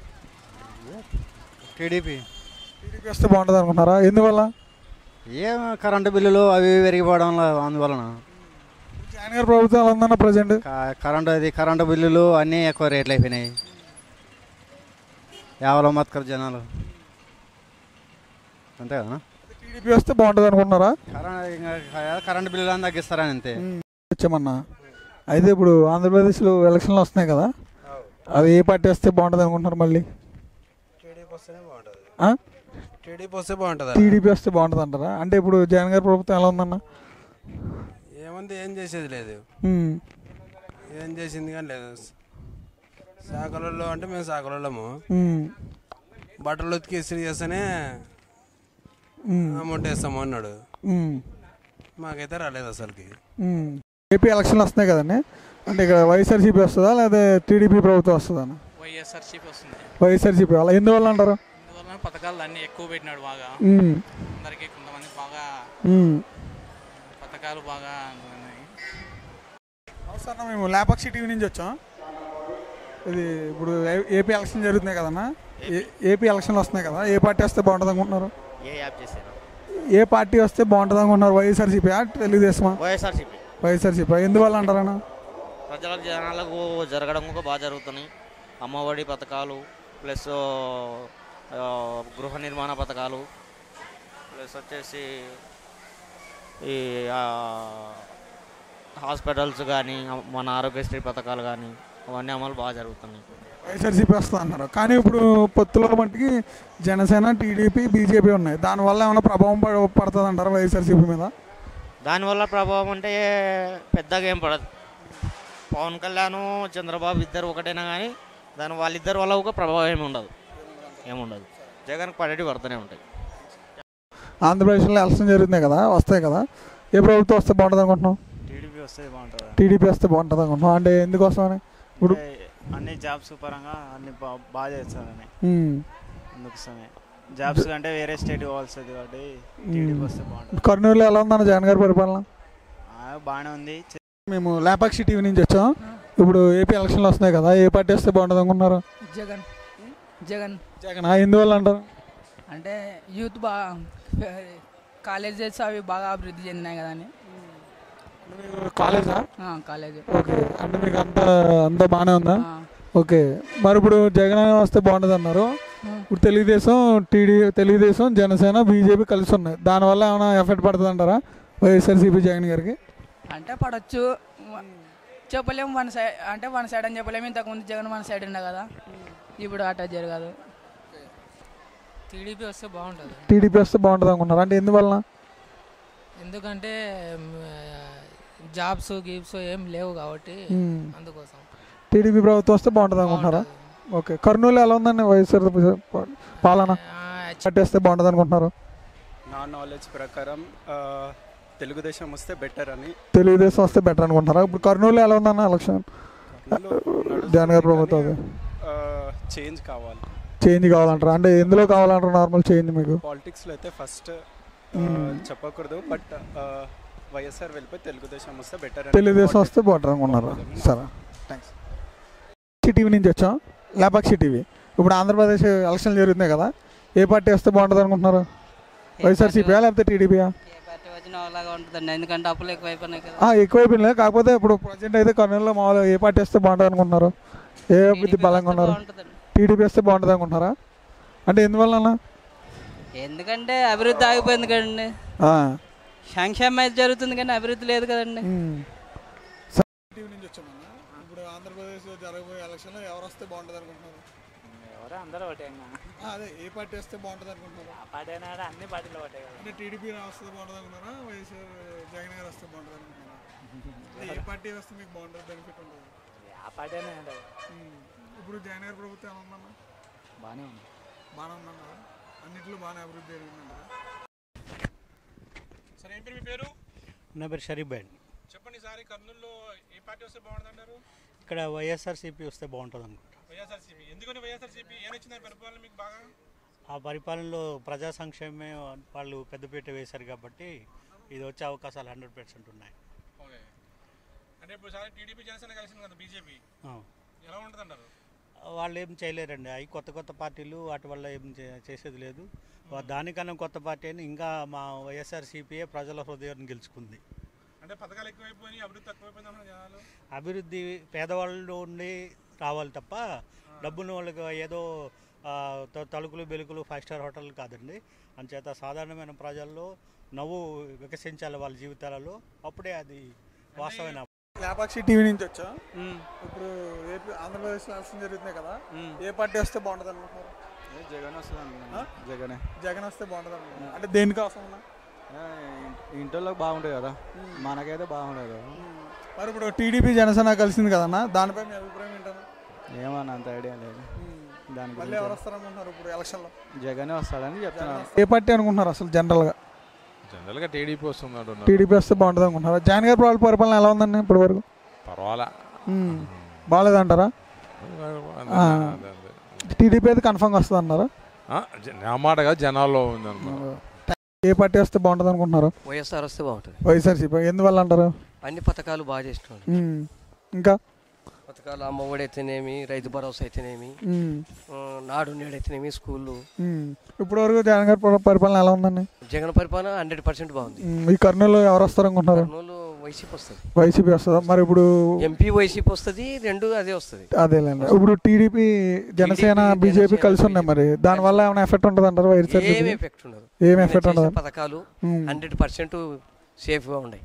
టీడీపీ టీడీపీ వస్తే బాగుంటుంది అనుకుంటున్నారా? ఎందువల్ల? ఏం కరెంటు బిల్లులు అవి పెరిగిపోవడం అందువలన. జగన్ గారి ప్రభుత్వం ఎలా ఉందన్న ప్రజెంట్? కరెంటు అది కరెంటు బిల్లులు అన్నీ ఎక్కువ రేట్లు అయిపోయినాయి. యావలో మత్కర్ జనాలు అంతే కదా. టీడీపీ వస్తే బాగుంటుంది అనుకుంటున్నారా? కరెంటు బిల్లులు అని తగ్గిస్తారని అంతే వచ్చామన్నా. అయితే ఇప్పుడు ఆంధ్రప్రదేశ్లో ఎలక్షన్లు వస్తున్నాయి కదా, అది ఏ పార్టీ వస్తే బాగుంటుంది అనుకుంటున్నారు? మళ్ళీ టీడీపీ వస్తేనే బాగుంటుంది. టీడీపీ వస్తే బాగుంటుంది. టీడీపీ వస్తే బాగుంటుంది అంటారా? అంటే ఇప్పుడు జగన్ గారి ప్రభుత్వం ఎలా ఉందన్న? ఏముంది, ఏం చేసేది లేదు. ఏం చేసింది కానీ లేదు. శాఖలలో అంటే మేము శాఖలము బట్టలు ఉతికి ఇస్త్రీ చేస్తేనే అమౌంట్ వేస్తాము అన్నాడు. మాకైతే రాలేదు అసలుకి. ఏపీ ఎలక్షన్లు వస్తున్నాయి కదండి, అంటే ఇక్కడ వైఎస్ఆర్సీపీ వస్తుందా లేదా టీడీపీ ప్రభుత్వం వస్తుందా? వైఎస్ఆర్సీపీ వస్తుంది. వైఎస్ఆర్సీపీ అలా ఎందువల్ల అంటారు? అందువల్ల పథకాలు అన్నీ ఎక్కువ పెట్టినాడు బాగా, అందరికి కొంతమంది బాగా పథకాలు బాగా. సార్ మేము లేపాక్షి టీవీ నుంచి వచ్చాం. ఇది ఇప్పుడు ఏపీ ఎలక్షన్ జరుగుతున్నాయి కదన్నా, ఏపీ ఎలక్షన్లు వస్తున్నాయి కదా, ఏ పార్టీ వస్తే బాగుంటుంది అనుకుంటున్నారు? ఏ యాప్ చేశారు? ఏ పార్టీ వస్తే బాగుంటుంది అనుకుంటున్నారు? వైఎస్ఆర్సీపీ తెలుగుదేశమా? వైఎస్ఆర్సీపీ. వైఎస్ఆర్సీపీ ఎందువల్ల అంటారన్నా? ప్రజలకు జనాలకు జరగడం కూడా బాగా జరుగుతున్నాయి. అమ్మఒడి పథకాలు ప్లస్ ఆ, గృహ నిర్మాణ పథకాలు ప్లస్ వచ్చేసి ఈ ఆ, హాస్పిటల్స్ కానీ మన ఆరోగ్యశ్రీ పథకాలు కానీ అవన్నీ అమలు బాగా జరుగుతున్నాయి. వైఎస్ఆర్సీపీ వస్తా అన్నారు, కానీ ఇప్పుడు పొత్తులో మట్టుకి జనసేన, టీడీపీ, బీజేపీ ఉన్నాయి. దానివల్ల ఏమైనా ప్రభావం పడ- పడుతుంది అంటారా వైఎస్ఆర్సీపీ మీద? దానివల్ల ప్రభావం అంటే పెద్దగా ఏం పడదు. పవన్ కళ్యాణ్ చంద్రబాబు ఇద్దరు ఒకటైనా కానీ దాని వాళ్ళిద్దరి వల్ల ఒక ప్రభావం ఏమి ఉండదు ఏముండదు జగన్కి పడేవి పడుతూనే ఉంటాయి. ఆంధ్రప్రదేశ్లో ఎలక్షన్ జరుగుతున్నాయి కదా, వస్తాయి కదా, ఏ ప్రభుత్వం వస్తే బాగుంటుంది అనుకుంటున్నాం? టీడీపీ వస్తే బాగుంటుంది. టీడీపీ వస్తే బాగుంటుంది అనుకుంటున్నాం. అంటే ఎందుకోసమని? ఇప్పుడు అన్ని జాబ్స్ పరంగా అన్ని బా- బాగా చేస్తారని ఉమ్. అందుకోసమే జాబ్స్ కంటే వేరే స్టేట్ పోవాల్సింది కాబట్టి టీడీపీ వస్తే బాగుంటుంది. కర్నూలులో ఎలా ఉందన్న జగన్ గారి పరిపాలన? ఆ, బాగానే ఉంది. మేము లేపాక్షి టీవీ నుంచి వచ్చాం. ఇప్పుడు ఏపీ ఎలక్షన్లు వస్తున్నాయి కదా, ఏ పార్టీ వస్తే బాగుంటుంది అనుకుంటున్నారు? జగన్ జగన్ జగన్ ఎందువల్ల అంటారు? అంటే యూత్ బాగా కాలేజెస్ అవి బాగా అభివృద్ధి చెందినాయి కదా అని. కాలేజా? కాలేజ్. ఓకే, అంటే మీకు అంతా అంతా బాగానే ఉందా? ఓకే, మరి ఇప్పుడు జగన్ వస్తే బాగుంటుంది అన్నారు. ఇప్పుడు తెలుగుదేశం, టీడీ తెలుగుదేశం, జనసేన, బీజేపీ కలిసి ఉన్నాయి. దానివల్ల ఏమైనా ఎఫెక్ట్ పడుతుంది అంటారా వైఎస్ఆర్సీపీ జగన్ గారికి? అంటే పడవచ్చు, చెప్పలేము. వన్ సైడ్ అంటే వన్ సైడ్ అని చెప్పలేము. ఇంతకుముందు జగన్ వన్ సైడ్ ఉండే కదా, ఇప్పుడు అట్లా జరగదు. టీడీపీ వస్తే బాగుంటుంది. టీడీపీ వస్తే బాగుంటుంది అనుకుంటున్నారు, అంటే ఎందువల్ల? ఎందుకంటే జాబ్స్ గీబ్స్ ఏం లేవు కాబట్టి మ్మ్. అందుకోసం. టీడీపీ ప్రభుత్వం వస్తే బాగుంటుంది అనుకుంటున్నారా? ఓకే, కర్నూలు ఎలా ఉందండి వైఎస్ఆర్ పాలన? పార్టీ వస్తే బాగుంటుంది అనుకుంటున్నారు? నా నాలెడ్జ్ ప్రకారం ఆ, తెలుగుదేశం వస్తే బెటర్ అని. తెలుగుదేశం వస్తే బెటర్ అనుకుంటున్నారా? ఇప్పుడు కర్నూలు ఎలా ఉందన్న ఎలక్షన్? జగన్ గారి ప్రభుత్వం అది చేంజ్ కావాలి. చేంజ్ కావాలంటారా? అంటే ఎందులో కావాలంటారు నార్మల్ చేంజ్ మీకు? పాలిటిక్స్లో అయితే ఫస్ట్ మ్మ్. చెప్పకూడదు, బట్ వైఎస్ఆర్ వెళ్ళిపోయి తెలుగుదేశం వస్తే బెటర్. తెలుగుదేశం వస్తే బెటర్ అనుకున్నారు. సరే, థ్యాంక్స్. టీవీ నుంచి వచ్చాం, లేపాక్షి టీవీ. ఇప్పుడు ఆంధ్రప్రదేశ్ ఎలక్షన్లు జరుగుతున్నాయి కదా, ఏ పార్టీ వస్తే బాగుంటుంది అనుకుంటున్నారు? వైఎస్ఆర్సీపీయా లేకపోతే టీడీపీయా? అలాగా ఉంటుందండి, ఎందుకంటే అప్పులు ఎక్కువైపోయినాయి కదా. ఎక్కువైపోయినాయి, కాకపోతే ఇప్పుడు ప్రజెంట్ అయితే కర్నూలులో మామూలుగా ఏ పార్టీ వస్తే బాగుంటుంది అనుకుంటున్నారు? ఏ అభివృద్ధి బలంగా ఉన్నారు? టీడీపీ వస్తే బాగుంటుంది అనుకుంటున్నారా? అంటే ఎందువల్ల? ఎందుకంటే అభివృద్ధి ఆగిపోయింది కదండి. సంక్షేమం అయితే జరుగుతుంది కానీ అభివృద్ధి లేదు కదండి. టీవీ నుంచి వచ్చామన్నా. ఇప్పుడు ఆంధ్రప్రదేశ్లో జరగబోయే ఎలక్షన్లో ఎవరు వస్తే బాగుంటుంది అనుకుంటున్నారు? ఎవరో అందరూ ఒకటే అన్న. అదే ఏ పార్టీ వస్తే బాగుంటుంది అనుకుంటున్నారు? ఆ పార్టీ అయినా కూడా అన్ని పార్టీలు ఒకటే కదా. అంటే టీడీపీ వస్తే బాగుంటుంది అనుకున్నారా, వైఎస్ఆర్ జగన్ గారు వస్తే బాగుంటుంది అనుకున్నారా? ఏ పార్టీ వస్తే మీకు బాగుంటుంది, బెనిఫిట్ ఉంటుంది? ఆ పార్టీ అయినా ఉంటుంది. ఇప్పుడు జగన్ గారి ప్రభుత్వం ఎలా ఉందన్నా? బాగానే ఉంది. బాగానే ఉందన్నా, అన్నింటిలో బాగానే అభివృద్ధి జరిగిందంటారా? సరే, ఏం పేరు మీ పేరు? నా పేరు షరీఫ్ భాయ్. చెప్పండి, ఈసారి కర్నూలులో ఏ పార్టీ వస్తే బాగుంటుంది అంటారు? ఇక్కడ వైఎస్ఆర్సీపీ వస్తే బాగుంటుంది అనుకుంటా. వైఎస్ఆర్సీపీ ఎందుకని? వైఎస్ఆర్సీపీ ఏం నచ్చింది పరిపాలన మీకు బాగా? ఆ పరిపాలనలో ప్రజా సంక్షేమమే వాళ్ళు పెద్దపీట వేశారు కాబట్టి ఇది వచ్చే అవకాశాలు హండ్రెడ్ పర్సెంట్ ఉన్నాయి. ఓకే, అంటే ఇప్పుడు సార్ టీడీపీ జనసేన కలిసింది కదా బీజేపీ, ఎలా ఉంటుంది అంటారు? వాళ్ళు ఏం చేయలేరండి. అవి కొత్త కొత్త పార్టీలు, వాటి వల్ల ఏం చే- చేసేది లేదు. వా- దానికన్నా కొత్త పార్టీ అని ఇంకా మా వైఎస్ఆర్సీపీఏ ప్రజల హృదయాన్ని గెలుచుకుంది. అంటే పథకాలు ఎక్కువైపోయినాయి, అభివృద్ధి తక్కువైపోయింది అంటున్నారు జనాలు. అభివృద్ధి పేదవాళ్ళు ఉండి రావాలి తప్ప డబ్బున్న వాళ్ళకి ఏదో ఆ, త- తలుకులు బెలుకులు ఫైవ్ స్టార్ హోటల్ కాదండి. అంచేత సాధారణమైన ప్రజల్లో నవ్వు వికసించాలి వాళ్ళ జీవితాలలో, అప్పుడే అది వాస్తవమైన. లేపాక్షి టీవీ నుంచి వచ్చా. ఇప్పుడు ఏపీ ఆంధ్రప్రదేశ్లో ఎలక్షన్ జరుగుతున్నాయి కదా, ఏ పార్టీ వస్తే బాగుంటుంది అనుకుంటున్నారు? జగన్ వస్తుంది అనుకున్నా. జగనే జగన్ వస్తే బాగుంటుంది అనుకుంటున్నారు, అంటే దేనికోసం? ఇంట్లో బాగుంటుంది కదా, మనకైతే బాగుండదు. మరి ఇప్పుడు టీడీపీ జనసేన కలిసింది కదన్నా, దానిపై మీ అభిప్రాయం ఏంటన్నా? ఏమన్నా అంత ఐడియా లేదు దాని మళ్ళీ ఎవరు వస్తారనుకుంటున్నారు ఇప్పుడు ఎలక్షన్లో? జగనే వస్తాడని చెప్తున్నారు. ఏ పార్టీ అనుకుంటున్నారు అసలు జనరల్గా? జనరల్గా టీడీపీ వస్తుంది. టీడీపీ వస్తే బాగుంటుంది అనుకుంటున్నారా? జగన్ గారి వాళ్ళ పరిపాలన ఎలా ఉందండి ఇప్పటి వరకు? పర్వాలా, బాగాలేదంటారా? టీడీపీ అయితే కన్ఫర్మ్గా వస్తుంది అన్నారా? నా మాటగా జనాల్లో ఉందన్నమాట. ఏ పార్టీ వస్తే బాగుంటుంది అనుకుంటున్నారు? వైఎస్ఆర్ వస్తే బాగుంటుంది. వైఎస్ఆర్సీపీ ఎందువల్ల అంటారు? అన్ని పథకాలు బాగా చేస్తున్నాడు. ఇంకా పథకాలు అమ్మఒడి అయితేనేమి, రైతు భరోసా అయితేనేమి, మ్మ్. ఆ, నాడు నేడు అయితేనేమి, స్కూళ్ళు. ఇప్పటి వరకు జగన్ గారి పరి- పరిపాలన ఎలా ఉందండి? జగన్ పరిపాలన హండ్రెడ్ పర్సెంట్ బాగుంది. మ్మ్. ఈ కర్నూలు ఎవరు వస్తారు అనుకుంటున్నారు? కర్నూలు వైసీపీ వస్తుంది. వైసీపీ వస్తుందా? మరి ఇప్పుడు ఎంపీ వైసీపీ వస్తుంది, రెండు అదే వస్తుంది. అదేలేండి. ఇప్పుడు టీడీపీ జనసేన బీజేపీ కలిసి ఉన్నాయి, మరి దానివల్ల ఏమైనా ఎఫెక్ట్ ఉంటుంది అంటారు? ఏం ఎఫెక్ట్ ఉండదు. ఏం ఎఫెక్ట్ ఉండదు. పథకాలు హండ్రెడ్ పర్సెంట్ సేఫ్గా ఉన్నాయి.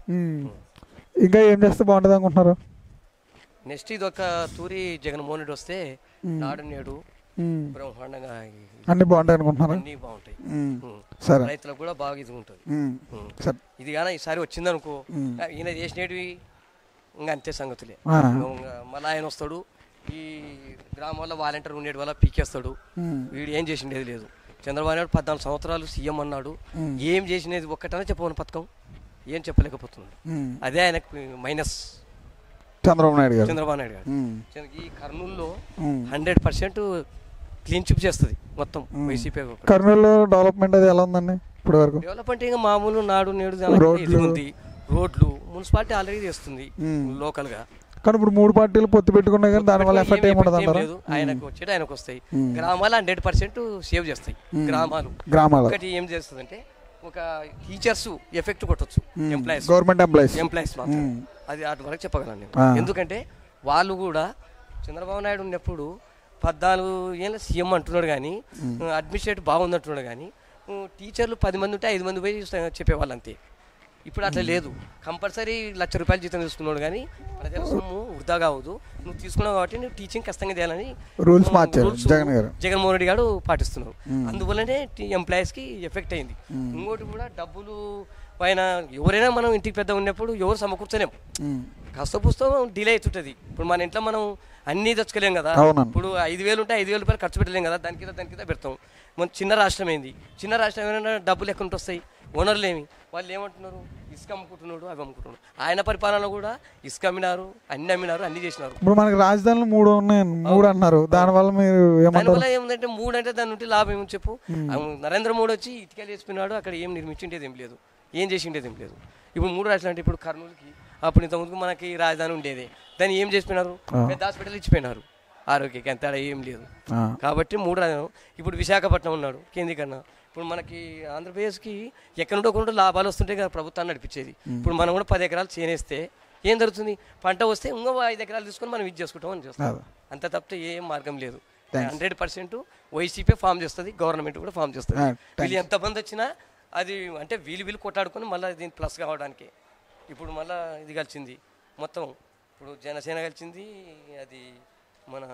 ఇంకా ఏం చేస్తే బాగుంటుంది అనుకుంటున్నారు? నెక్స్ట్ ఇది ఒక తూరి జగన్మోహన్ రెడ్డి వస్తే నాడు నేడు బ్రహ్మాండంగా అన్ని బాగుంటాయి అనుకుంటున్నారు. అన్ని బాగుంటాయి. సరే, రైతులకు కూడా బాగా ఇది ఉంటుంది. సరే, ఇది కానీ ఈసారి వచ్చిందనుకో ఈయన చేసినవి ఇంకా అంతే సంగతులే. మళ్ళీ ఆయన వస్తాడు, ఈ గ్రామాల్లో వాలంటీర్ ఉండేటి వల్ల పీకేస్తాడు. వీడు ఏం చేసిండేది లేదు. చంద్రబాబు నాయుడు పద్నాలుగు సంవత్సరాలు సీఎం అన్నాడు, ఏం చేసినది ఒక్కటనే చెప్పమని పథకం ఏం చెప్పలేకపోతున్నాడు. అదే ఆయనకు మైనస్. చంద్రబాబు నాయుడు గారు చంద్రబాబు నాయుడు గారు ఈ కర్నూలులో హండ్రెడ్ పర్సెంట్ క్లీన్ చిప్ చేస్తుంది మొత్తం వైసీపీ. కర్నూలులో డెవలప్మెంట్ అది ఎలా ఉందండి ఇప్పుడు వరకు? డెవలప్మెంట్ ఇంకా మామూలు నాడు నేడు ఇది ఉంది. రోడ్లు మున్సిపాలిటీ ఆల్రెడీ చేస్తుంది లోకల్ గా. కానీ ఇప్పుడు మూడు పార్టీలు పొత్తు పెట్టుకున్నా కానీ దానివల్ల ఎఫెక్ట్ ఏముండదు అంటారా? ఆయనకు వచ్చేది ఆయనకు వస్తాయి. గ్రామాలు హండ్రెడ్ పర్సెంట్ సేవ్ చేస్తాయి. గ్రామాలు గ్రామాలు ఒకటి ఏం చేస్తుంది అంటే ఒక టీచర్స్ ఎఫెక్ట్ కొట్టచ్చు, ఎంప్లాయీస్ గవర్నమెంట్ ఎంప్లాయీస్ ఎంప్లాయీస్ మాత్రం. అది అటు వరకు చెప్పగలను నేను. ఎందుకంటే వాళ్ళు కూడా చంద్రబాబు నాయుడు ఉన్నప్పుడు పద్నాలుగు ఏళ్ళ సీఎం అంటున్నాడు కానీ అడ్మినిస్ట్రేటివ్ బాగుంది అంటున్నాడు కానీ టీచర్లు పది మంది ఉంటే ఐదు మంది పోయి చెప్పేవాళ్ళు అంతే. ఇప్పుడు అట్లా లేదు. కంపల్సరీ లక్ష రూపాయలు జీతం తీసుకున్నాడు కానీ ప్రజల సొమ్ము వృధా కావద్దు, నువ్వు తీసుకున్నావు కాబట్టి నువ్వు టీచింగ్ ఖచ్చితంగా చేయాలని రూల్స్ మార్చారు జగన్ గారు, జగన్మోహన్ రెడ్డి గారు పాటిస్తున్నారు. అందువల్లనే ఎంప్లాయీస్కి ఎఫెక్ట్ అయింది. ఇంకోటి కూడా డబ్బులు పైన ఎవరైనా మనం ఇంటికి పెద్ద ఉన్నప్పుడు ఎవరు సమకూర్చలేం, కాస్త పుస్తకం డిలే అవుతుంటుంది. ఇప్పుడు మన ఇంట్లో మనం అన్నీ తెచ్చుకోలేం కదా. ఇప్పుడు ఐదు వేలు ఉంటే ఐదు వేల రూపాయలు ఖర్చు పెట్టలేం కదా, దాని కింద దాని కింద పెడతాం. మన చిన్న రాష్ట్రం ఏంది, చిన్న రాష్ట్రం ఏమైనా డబ్బులు ఎక్కడ వస్తాయి? ఓనర్లు ఏమి వాళ్ళు ఏమంటున్నారు, ఇసుక అమ్ముకుంటున్నాడు అవి అమ్ముకుంటున్నాడు. ఆయన పరిపాలన కూడా ఇసుక అమ్మినారు, అన్ని అమ్మినారు, అన్ని చేసినారు. ఇప్పుడు మనకి రాజధానులు మూడు ఉన్నాయి, మూడు అన్నారు, దానివల్ల మీరు దానివల్ల ఏముందంటే మూడు అంటే దాని నుండి లాభం ఏమని చెప్పు. నరేంద్ర మోడీ వచ్చి ఇటుకలు వేసుకున్నాడు, అక్కడ ఏం నిర్మించిండేది ఏం లేదు, ఏం చేసిండేది ఏం లేదు. ఇప్పుడు మూడు రాష్ట్రాలు అంటే ఇప్పుడు కర్నూలుకి అప్పుడు ఇంతకుముందుకు మనకి రాజధాని ఉండేది, దాన్ని ఏం చేసిపోయినారు, పెద్ద హాస్పిటల్ ఇచ్చిపోయినారు, ఆరోగ్యకి అంత ఏం లేదు. కాబట్టి మూడు రాజధాని ఇప్పుడు విశాఖపట్నం ఉన్నాడు కేంద్రీకరణ. ఇప్పుడు మనకి ఆంధ్రప్రదేశ్కి ఎక్కడ నుండో కొన్ని లాభాలు వస్తుంటే కదా ప్రభుత్వాన్ని నడిపించేది. ఇప్పుడు మనం కూడా పది ఎకరాలు చేనేస్తే ఏం జరుగుతుంది, పంట వస్తే ఇంకో ఐదు ఎకరాలు తీసుకొని మనం ఇది చేసుకుంటాం అని చేస్తాం. అంత తప్పితే ఏం మార్గం లేదు. హండ్రెడ్ పర్సెంట్ వైసీపీ ఫామ్ చేస్తుంది, గవర్నమెంట్ కూడా ఫామ్ చేస్తుంది. వీళ్ళు ఎంతమంది వచ్చినా అది అంటే వీళ్ళు వీళ్ళు కొట్టాడుకొని మళ్ళీ దీన్ని ప్లస్ కావడానికి ఇప్పుడు మళ్ళీ ఇది కలిసింది మొత్తం. ఇప్పుడు జనసేన కలిసింది, అది మన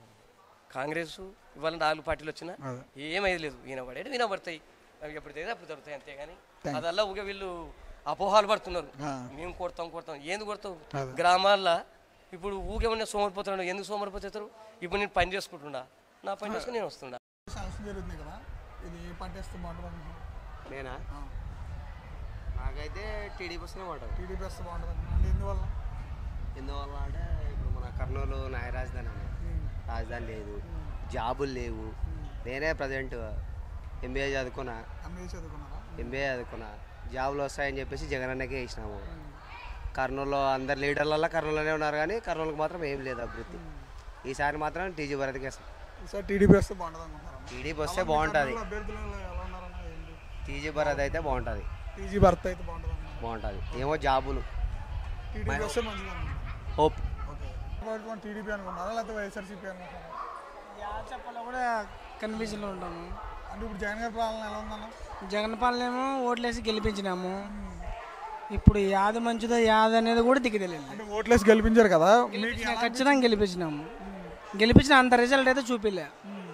కాంగ్రెస్, ఇవాళ నాలుగు పార్టీలు వచ్చినా ఏమైతే లేదు. ఈయన పడేది ఈయన పడతాయి, అవి ఎప్పుడు తెగితే అప్పుడు దొరుకుతాయి అంతేగాని అదల్లా ఊగా వీళ్ళు అపోహాలు పడుతున్నారు. మేము కొడతాం కొడతాం ఏంది కొడతాం? గ్రామాల్లో ఇప్పుడు ఊగే ఉన్న సోమరిపోతున్నాడు. ఎందుకు సోమరిపోతారు? ఇప్పుడు నేను పని చేసుకుంటున్నా, నా పని చేసుకుని నేను వస్తున్నా. నేనా నాకైతే టీడీపీ వస్తేనే బాగుంటుంది. టీడీపీ వస్తే బాగుంటుంది. ఎందువల్ల ఎందువల్ల అంటే ఇప్పుడు మన కర్నూలు న్యాయ రాజధాని అని రాజధాని లేదు, జాబులు లేవు. నేనే ప్రజెంట్ ఎంబీఏ చదువుకున్నా ఎంబీఏ చదువుకున్నా జాబులు వస్తాయని చెప్పేసి జగన్ అన్నకే ఇచ్చినాము. కర్నూలులో అందరు లీడర్లలో కర్నూలులోనే ఉన్నారు కానీ కర్నూలుకి మాత్రం ఏం లేదు అభివృద్ధి. ఈసారి మాత్రం టీజీ భరత్కి వేస్తాం. టీడీపీ వస్తే బాగుంటుంది. టీడీపీ వస్తే బాగుంటుంది. టీజీ భరత్ అయితే బాగుంటుంది. టీజీ భరత్ అయితే బాగుంటుంది బాగుంటుంది ఏమో జాబులు టీడీపీ వస్తే మంచిది. హోప్ టీడీపీ అనుకున్నారా లేకపోతే వైఎస్ఆర్సీపీ అనుకుంటున్నారా? చెప్పాలో కూడా కన్ఫ్యూజన్లో ఉంటాము. అంటే ఇప్పుడు జగన్ గారి పాలన ఎలా ఉందన్న? జగన్ పాలన ఏమో ఓట్లేసి గెలిపించినాము. ఇప్పుడు యాద మంచిదో యాద అనేది కూడా దిక్కు తెలియదు. అంటే ఓట్లేసి గెలిపించారు కదా, ఖచ్చితంగా గెలిపించినాము. గెలిపించిన అంత రిజల్ట్ అయితే చూపిలే.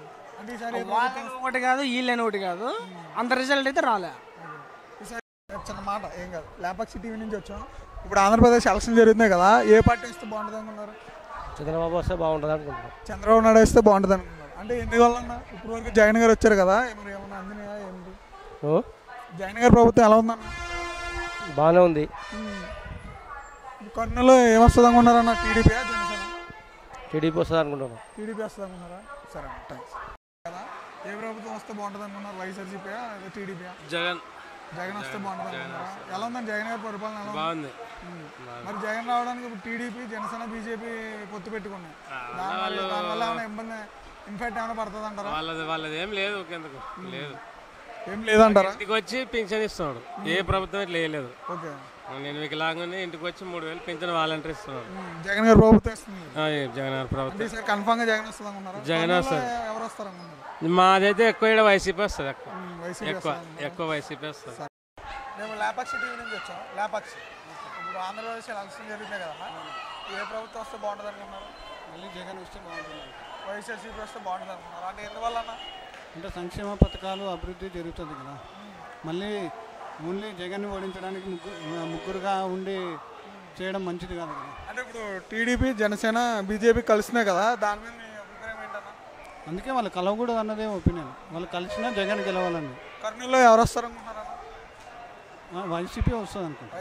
ఒకటి కాదు వీళ్ళని ఒకటి కాదు, అంత రిజల్ట్ అయితే రాలే. చిన్న మాట ఏం కాదు, లేపాక్షి టీవీ నుంచి వచ్చాం. ఇప్పుడు ఆంధ్రప్రదేశ్ ఎలక్షన్ జరుగుతున్నాయి కదా, ఏ పార్టీ వస్తే బాగుంటుంది అనుకున్నారు? చంద్రబాబు వస్తే బాగుంటుంది అనుకుంటున్నారు. చంద్రబాబు నాయుడు వస్తే బాగుంటుంది అనుకున్నారు. అంటే ఎందువల్ల ఇప్పుడు వరకు జగన్ గారు వచ్చారు కదా, మరి ఏమన్నా అందినాయా ఏంటి? జగన్ గారి ప్రభుత్వం ఎలా ఉందన్న? బాగానే ఉంది. కర్నూలులో ఏమొస్తుంది అనుకున్నారన్న? టీడీపీ జనసేన? టీడీపీ వస్తుంది అనుకుంటున్నాను. టీడీపీ వస్తుంది అనుకున్నారా? సరే థ్యాంక్స్. కదా ఏ ప్రభుత్వం వస్తే బాగుంటుంది అనుకున్నారు? వైఎస్ఆర్సీపీ లేదా టీడీపీ? జగన్ జగన్ వస్తే బాగుంటుంది అనుకున్నారా? ఎలా ఉందండి జగన్ గారి పరిపాలన? ఎలా బాగుంది. మరి జగన్ రావడానికి ఇప్పుడు టీడీపీ జనసేన బీజేపీ పొత్తు పెట్టుకున్నాయి, దానివల్ల దానివల్ల ఏమైనా ఇబ్బంది ఇన్ఫెక్ట్ ఏమైనా పడుతుంది అంటారా? వాళ్ళది వాళ్ళది ఏం లేదు, ఒకేందుకు లేదు, ఏం లేదంటారా? ఇంటికి వచ్చి పింఛన్ ఇస్తున్నాడు, ఏ ప్రభుత్వం ఇట్లా వేయలేదు. ఓకే నేను వికలాంగుని ఇంటికి వచ్చి మూడు వేలు పెంచిన వాలంటీర్ ఇస్తున్నారు. జగన్ గారు ప్రభుత్వం ఇస్తుంది. ఆ, ఏ జగన్ గారు ప్రభుత్వం ఈసారి కన్ఫామ్ గా జగన్ వస్తుంది అనుకున్నారా? జగన్ వస్తుంది. ఎవరు వస్తారు అనుకున్నారు? మాదైతే ఎక్కువ ఇక్కడ వైసీపీ వస్తుంది. ఎక్కువ వైసీపీ ఎక్కువ వస్తుంది. ఎక్కువ వైసీపీ వస్తుంది. మేము లేపాక్షి టీవీ నుంచి వచ్చాం. లేపాక్షి ఇప్పుడు ఆంధ్రప్రదేశ్ ఎలక్షన్ జరుగుతాయి కదా, ఏ ప్రభుత్వం వస్తే బాగుంటుంది అనుకున్నారు? మళ్ళీ జగన్ వస్తే బాగుంటుంది. వైఎస్ఆర్సీపీ వస్తే బాగుంటుంది అనుకున్నారు. అంటే ఎందువల్ల అంటే సంక్షేమ పథకాలు అభివృద్ధి జరుగుతుంది కదా, మళ్ళీ ఓన్లీ జగన్ ఓడించడానికి ముగ్గురు ముగ్గురుగా ఉండి చేయడం మంచిది కాదు కదా. అంటే ఇప్పుడు టీడీపీ జనసేన బీజేపీ కలిసినాయి కదా, దాని మీద మీ అభిప్రాయం ఏంటన్నా? అందుకే వాళ్ళు కలవకూడదు అన్నదే ఒపీనియన్. వాళ్ళు కలిసినా జగన్ గెలవాలని. కర్నూలులో ఎవరు వస్తారు అనుకుంటున్నారా? వైసీపీ వస్తుంది అనుకుంటా.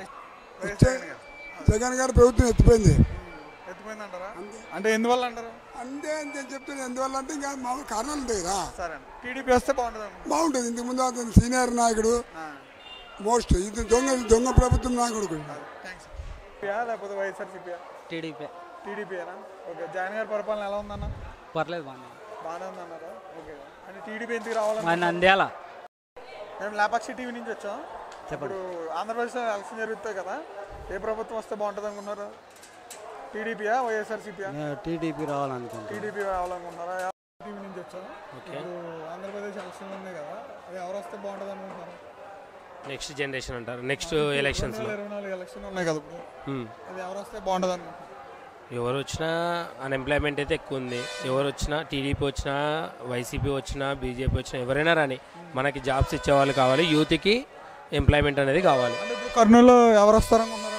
జగన్ గారి ప్రభుత్వం ఎత్తిపోయింది. ఎత్తిపోయింది అంటారా? అంటే ఎందువల్ల అంటారు? అంతే అంతే చెప్తాను. ఎందువల్ల అంటే ఇంకా మామూలు కారణాలు ఉంటాయి కదా. సరే, టీడీపీ వస్తే బాగుంటుంది. బాగుంటుంది. ఇంతకుముందు అతను సీనియర్ నాయకుడు, మోస్ట్ ఇది దొంగ దొంగ ప్రభుత్వం నాయకుడు. లేకపోతే వైఎస్ఆర్సీపీ? టీడీపీ. టీడీపీనా? ఓకే. జగన్ గారి పరిపాలన ఎలా ఉందన్న? పర్లేదు, బాగా బాగానే ఉందన్నారా? ఓకే. అంటే టీడీపీ ఎందుకు రావాలి? మా నంద్యాల. మేము లేపాక్షి టీవీ నుంచి వచ్చాం. ఇప్పుడు ఆంధ్రప్రదేశ్లో ఎలక్షన్ జరుగుతాయి కదా, ఏ ప్రభుత్వం వస్తే బాగుంటుంది అనుకున్నారు? టీడీపీయా వైఎస్ఆర్సీపీయా? టీడీపీ రావాలనుకుంటున్నాను. టీడీపీ రావాలనుకున్నారా? టీవీ నుంచి వచ్చాం. ఇప్పుడు ఆంధ్రప్రదేశ్ ఎలక్షన్లు ఉన్నాయి కదా, అది ఎవరు వస్తే బాగుంటుంది అనుకుంటున్నారు? నెక్స్ట్ జనరేషన్ అంటారు. నెక్స్ట్ ఎలక్షన్స్ ఇరవై నాలుగు ఎలక్షన్ ఉన్నాయి కదా ఇప్పుడు, అది ఎవరు వస్తే బాగుంటుంది అనుకుంటున్నారు? ఎవరు వచ్చినా అన్ఎంప్లాయ్మెంట్ అయితే ఎక్కువ ఉంది. ఎవరు వచ్చినా, టీడీపీ వచ్చినా, వైసీపీ వచ్చినా, బీజేపీ వచ్చినా, ఎవరైనా రాని మనకి జాబ్స్ ఇచ్చేవాళ్ళు కావాలి. యూత్కి ఎంప్లాయ్మెంట్ అనేది కావాలి. కర్నూలులో ఎవరు వస్తారు అనుకుంటున్నారు?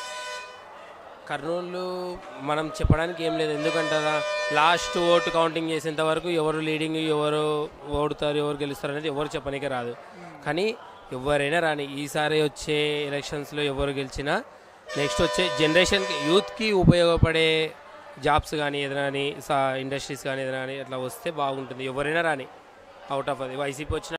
కర్నూలు మనం చెప్పడానికి ఏం లేదు. ఎందుకంటారా, లాస్ట్ ఓటు కౌంటింగ్ చేసేంత వరకు ఎవరు లీడింగ్, ఎవరు ఓడుతారు, ఎవరు గెలుస్తారు అనేది ఎవరు చెప్పడానికే రాదు. కానీ ఎవరైనా రాని ఈసారి వచ్చే ఎలక్షన్స్లో ఎవరు గెలిచినా నెక్స్ట్ వచ్చే జనరేషన్కి, యూత్కి ఉపయోగపడే జాబ్స్ కానీ ఏదైనా కానీ, ఇండస్ట్రీస్ కానీ ఏదైనా కానీ అట్లా వస్తే బాగుంటుంది. ఎవరైనా రాని అవుట్ ఆఫ్ అది వైసీపీ వచ్చిన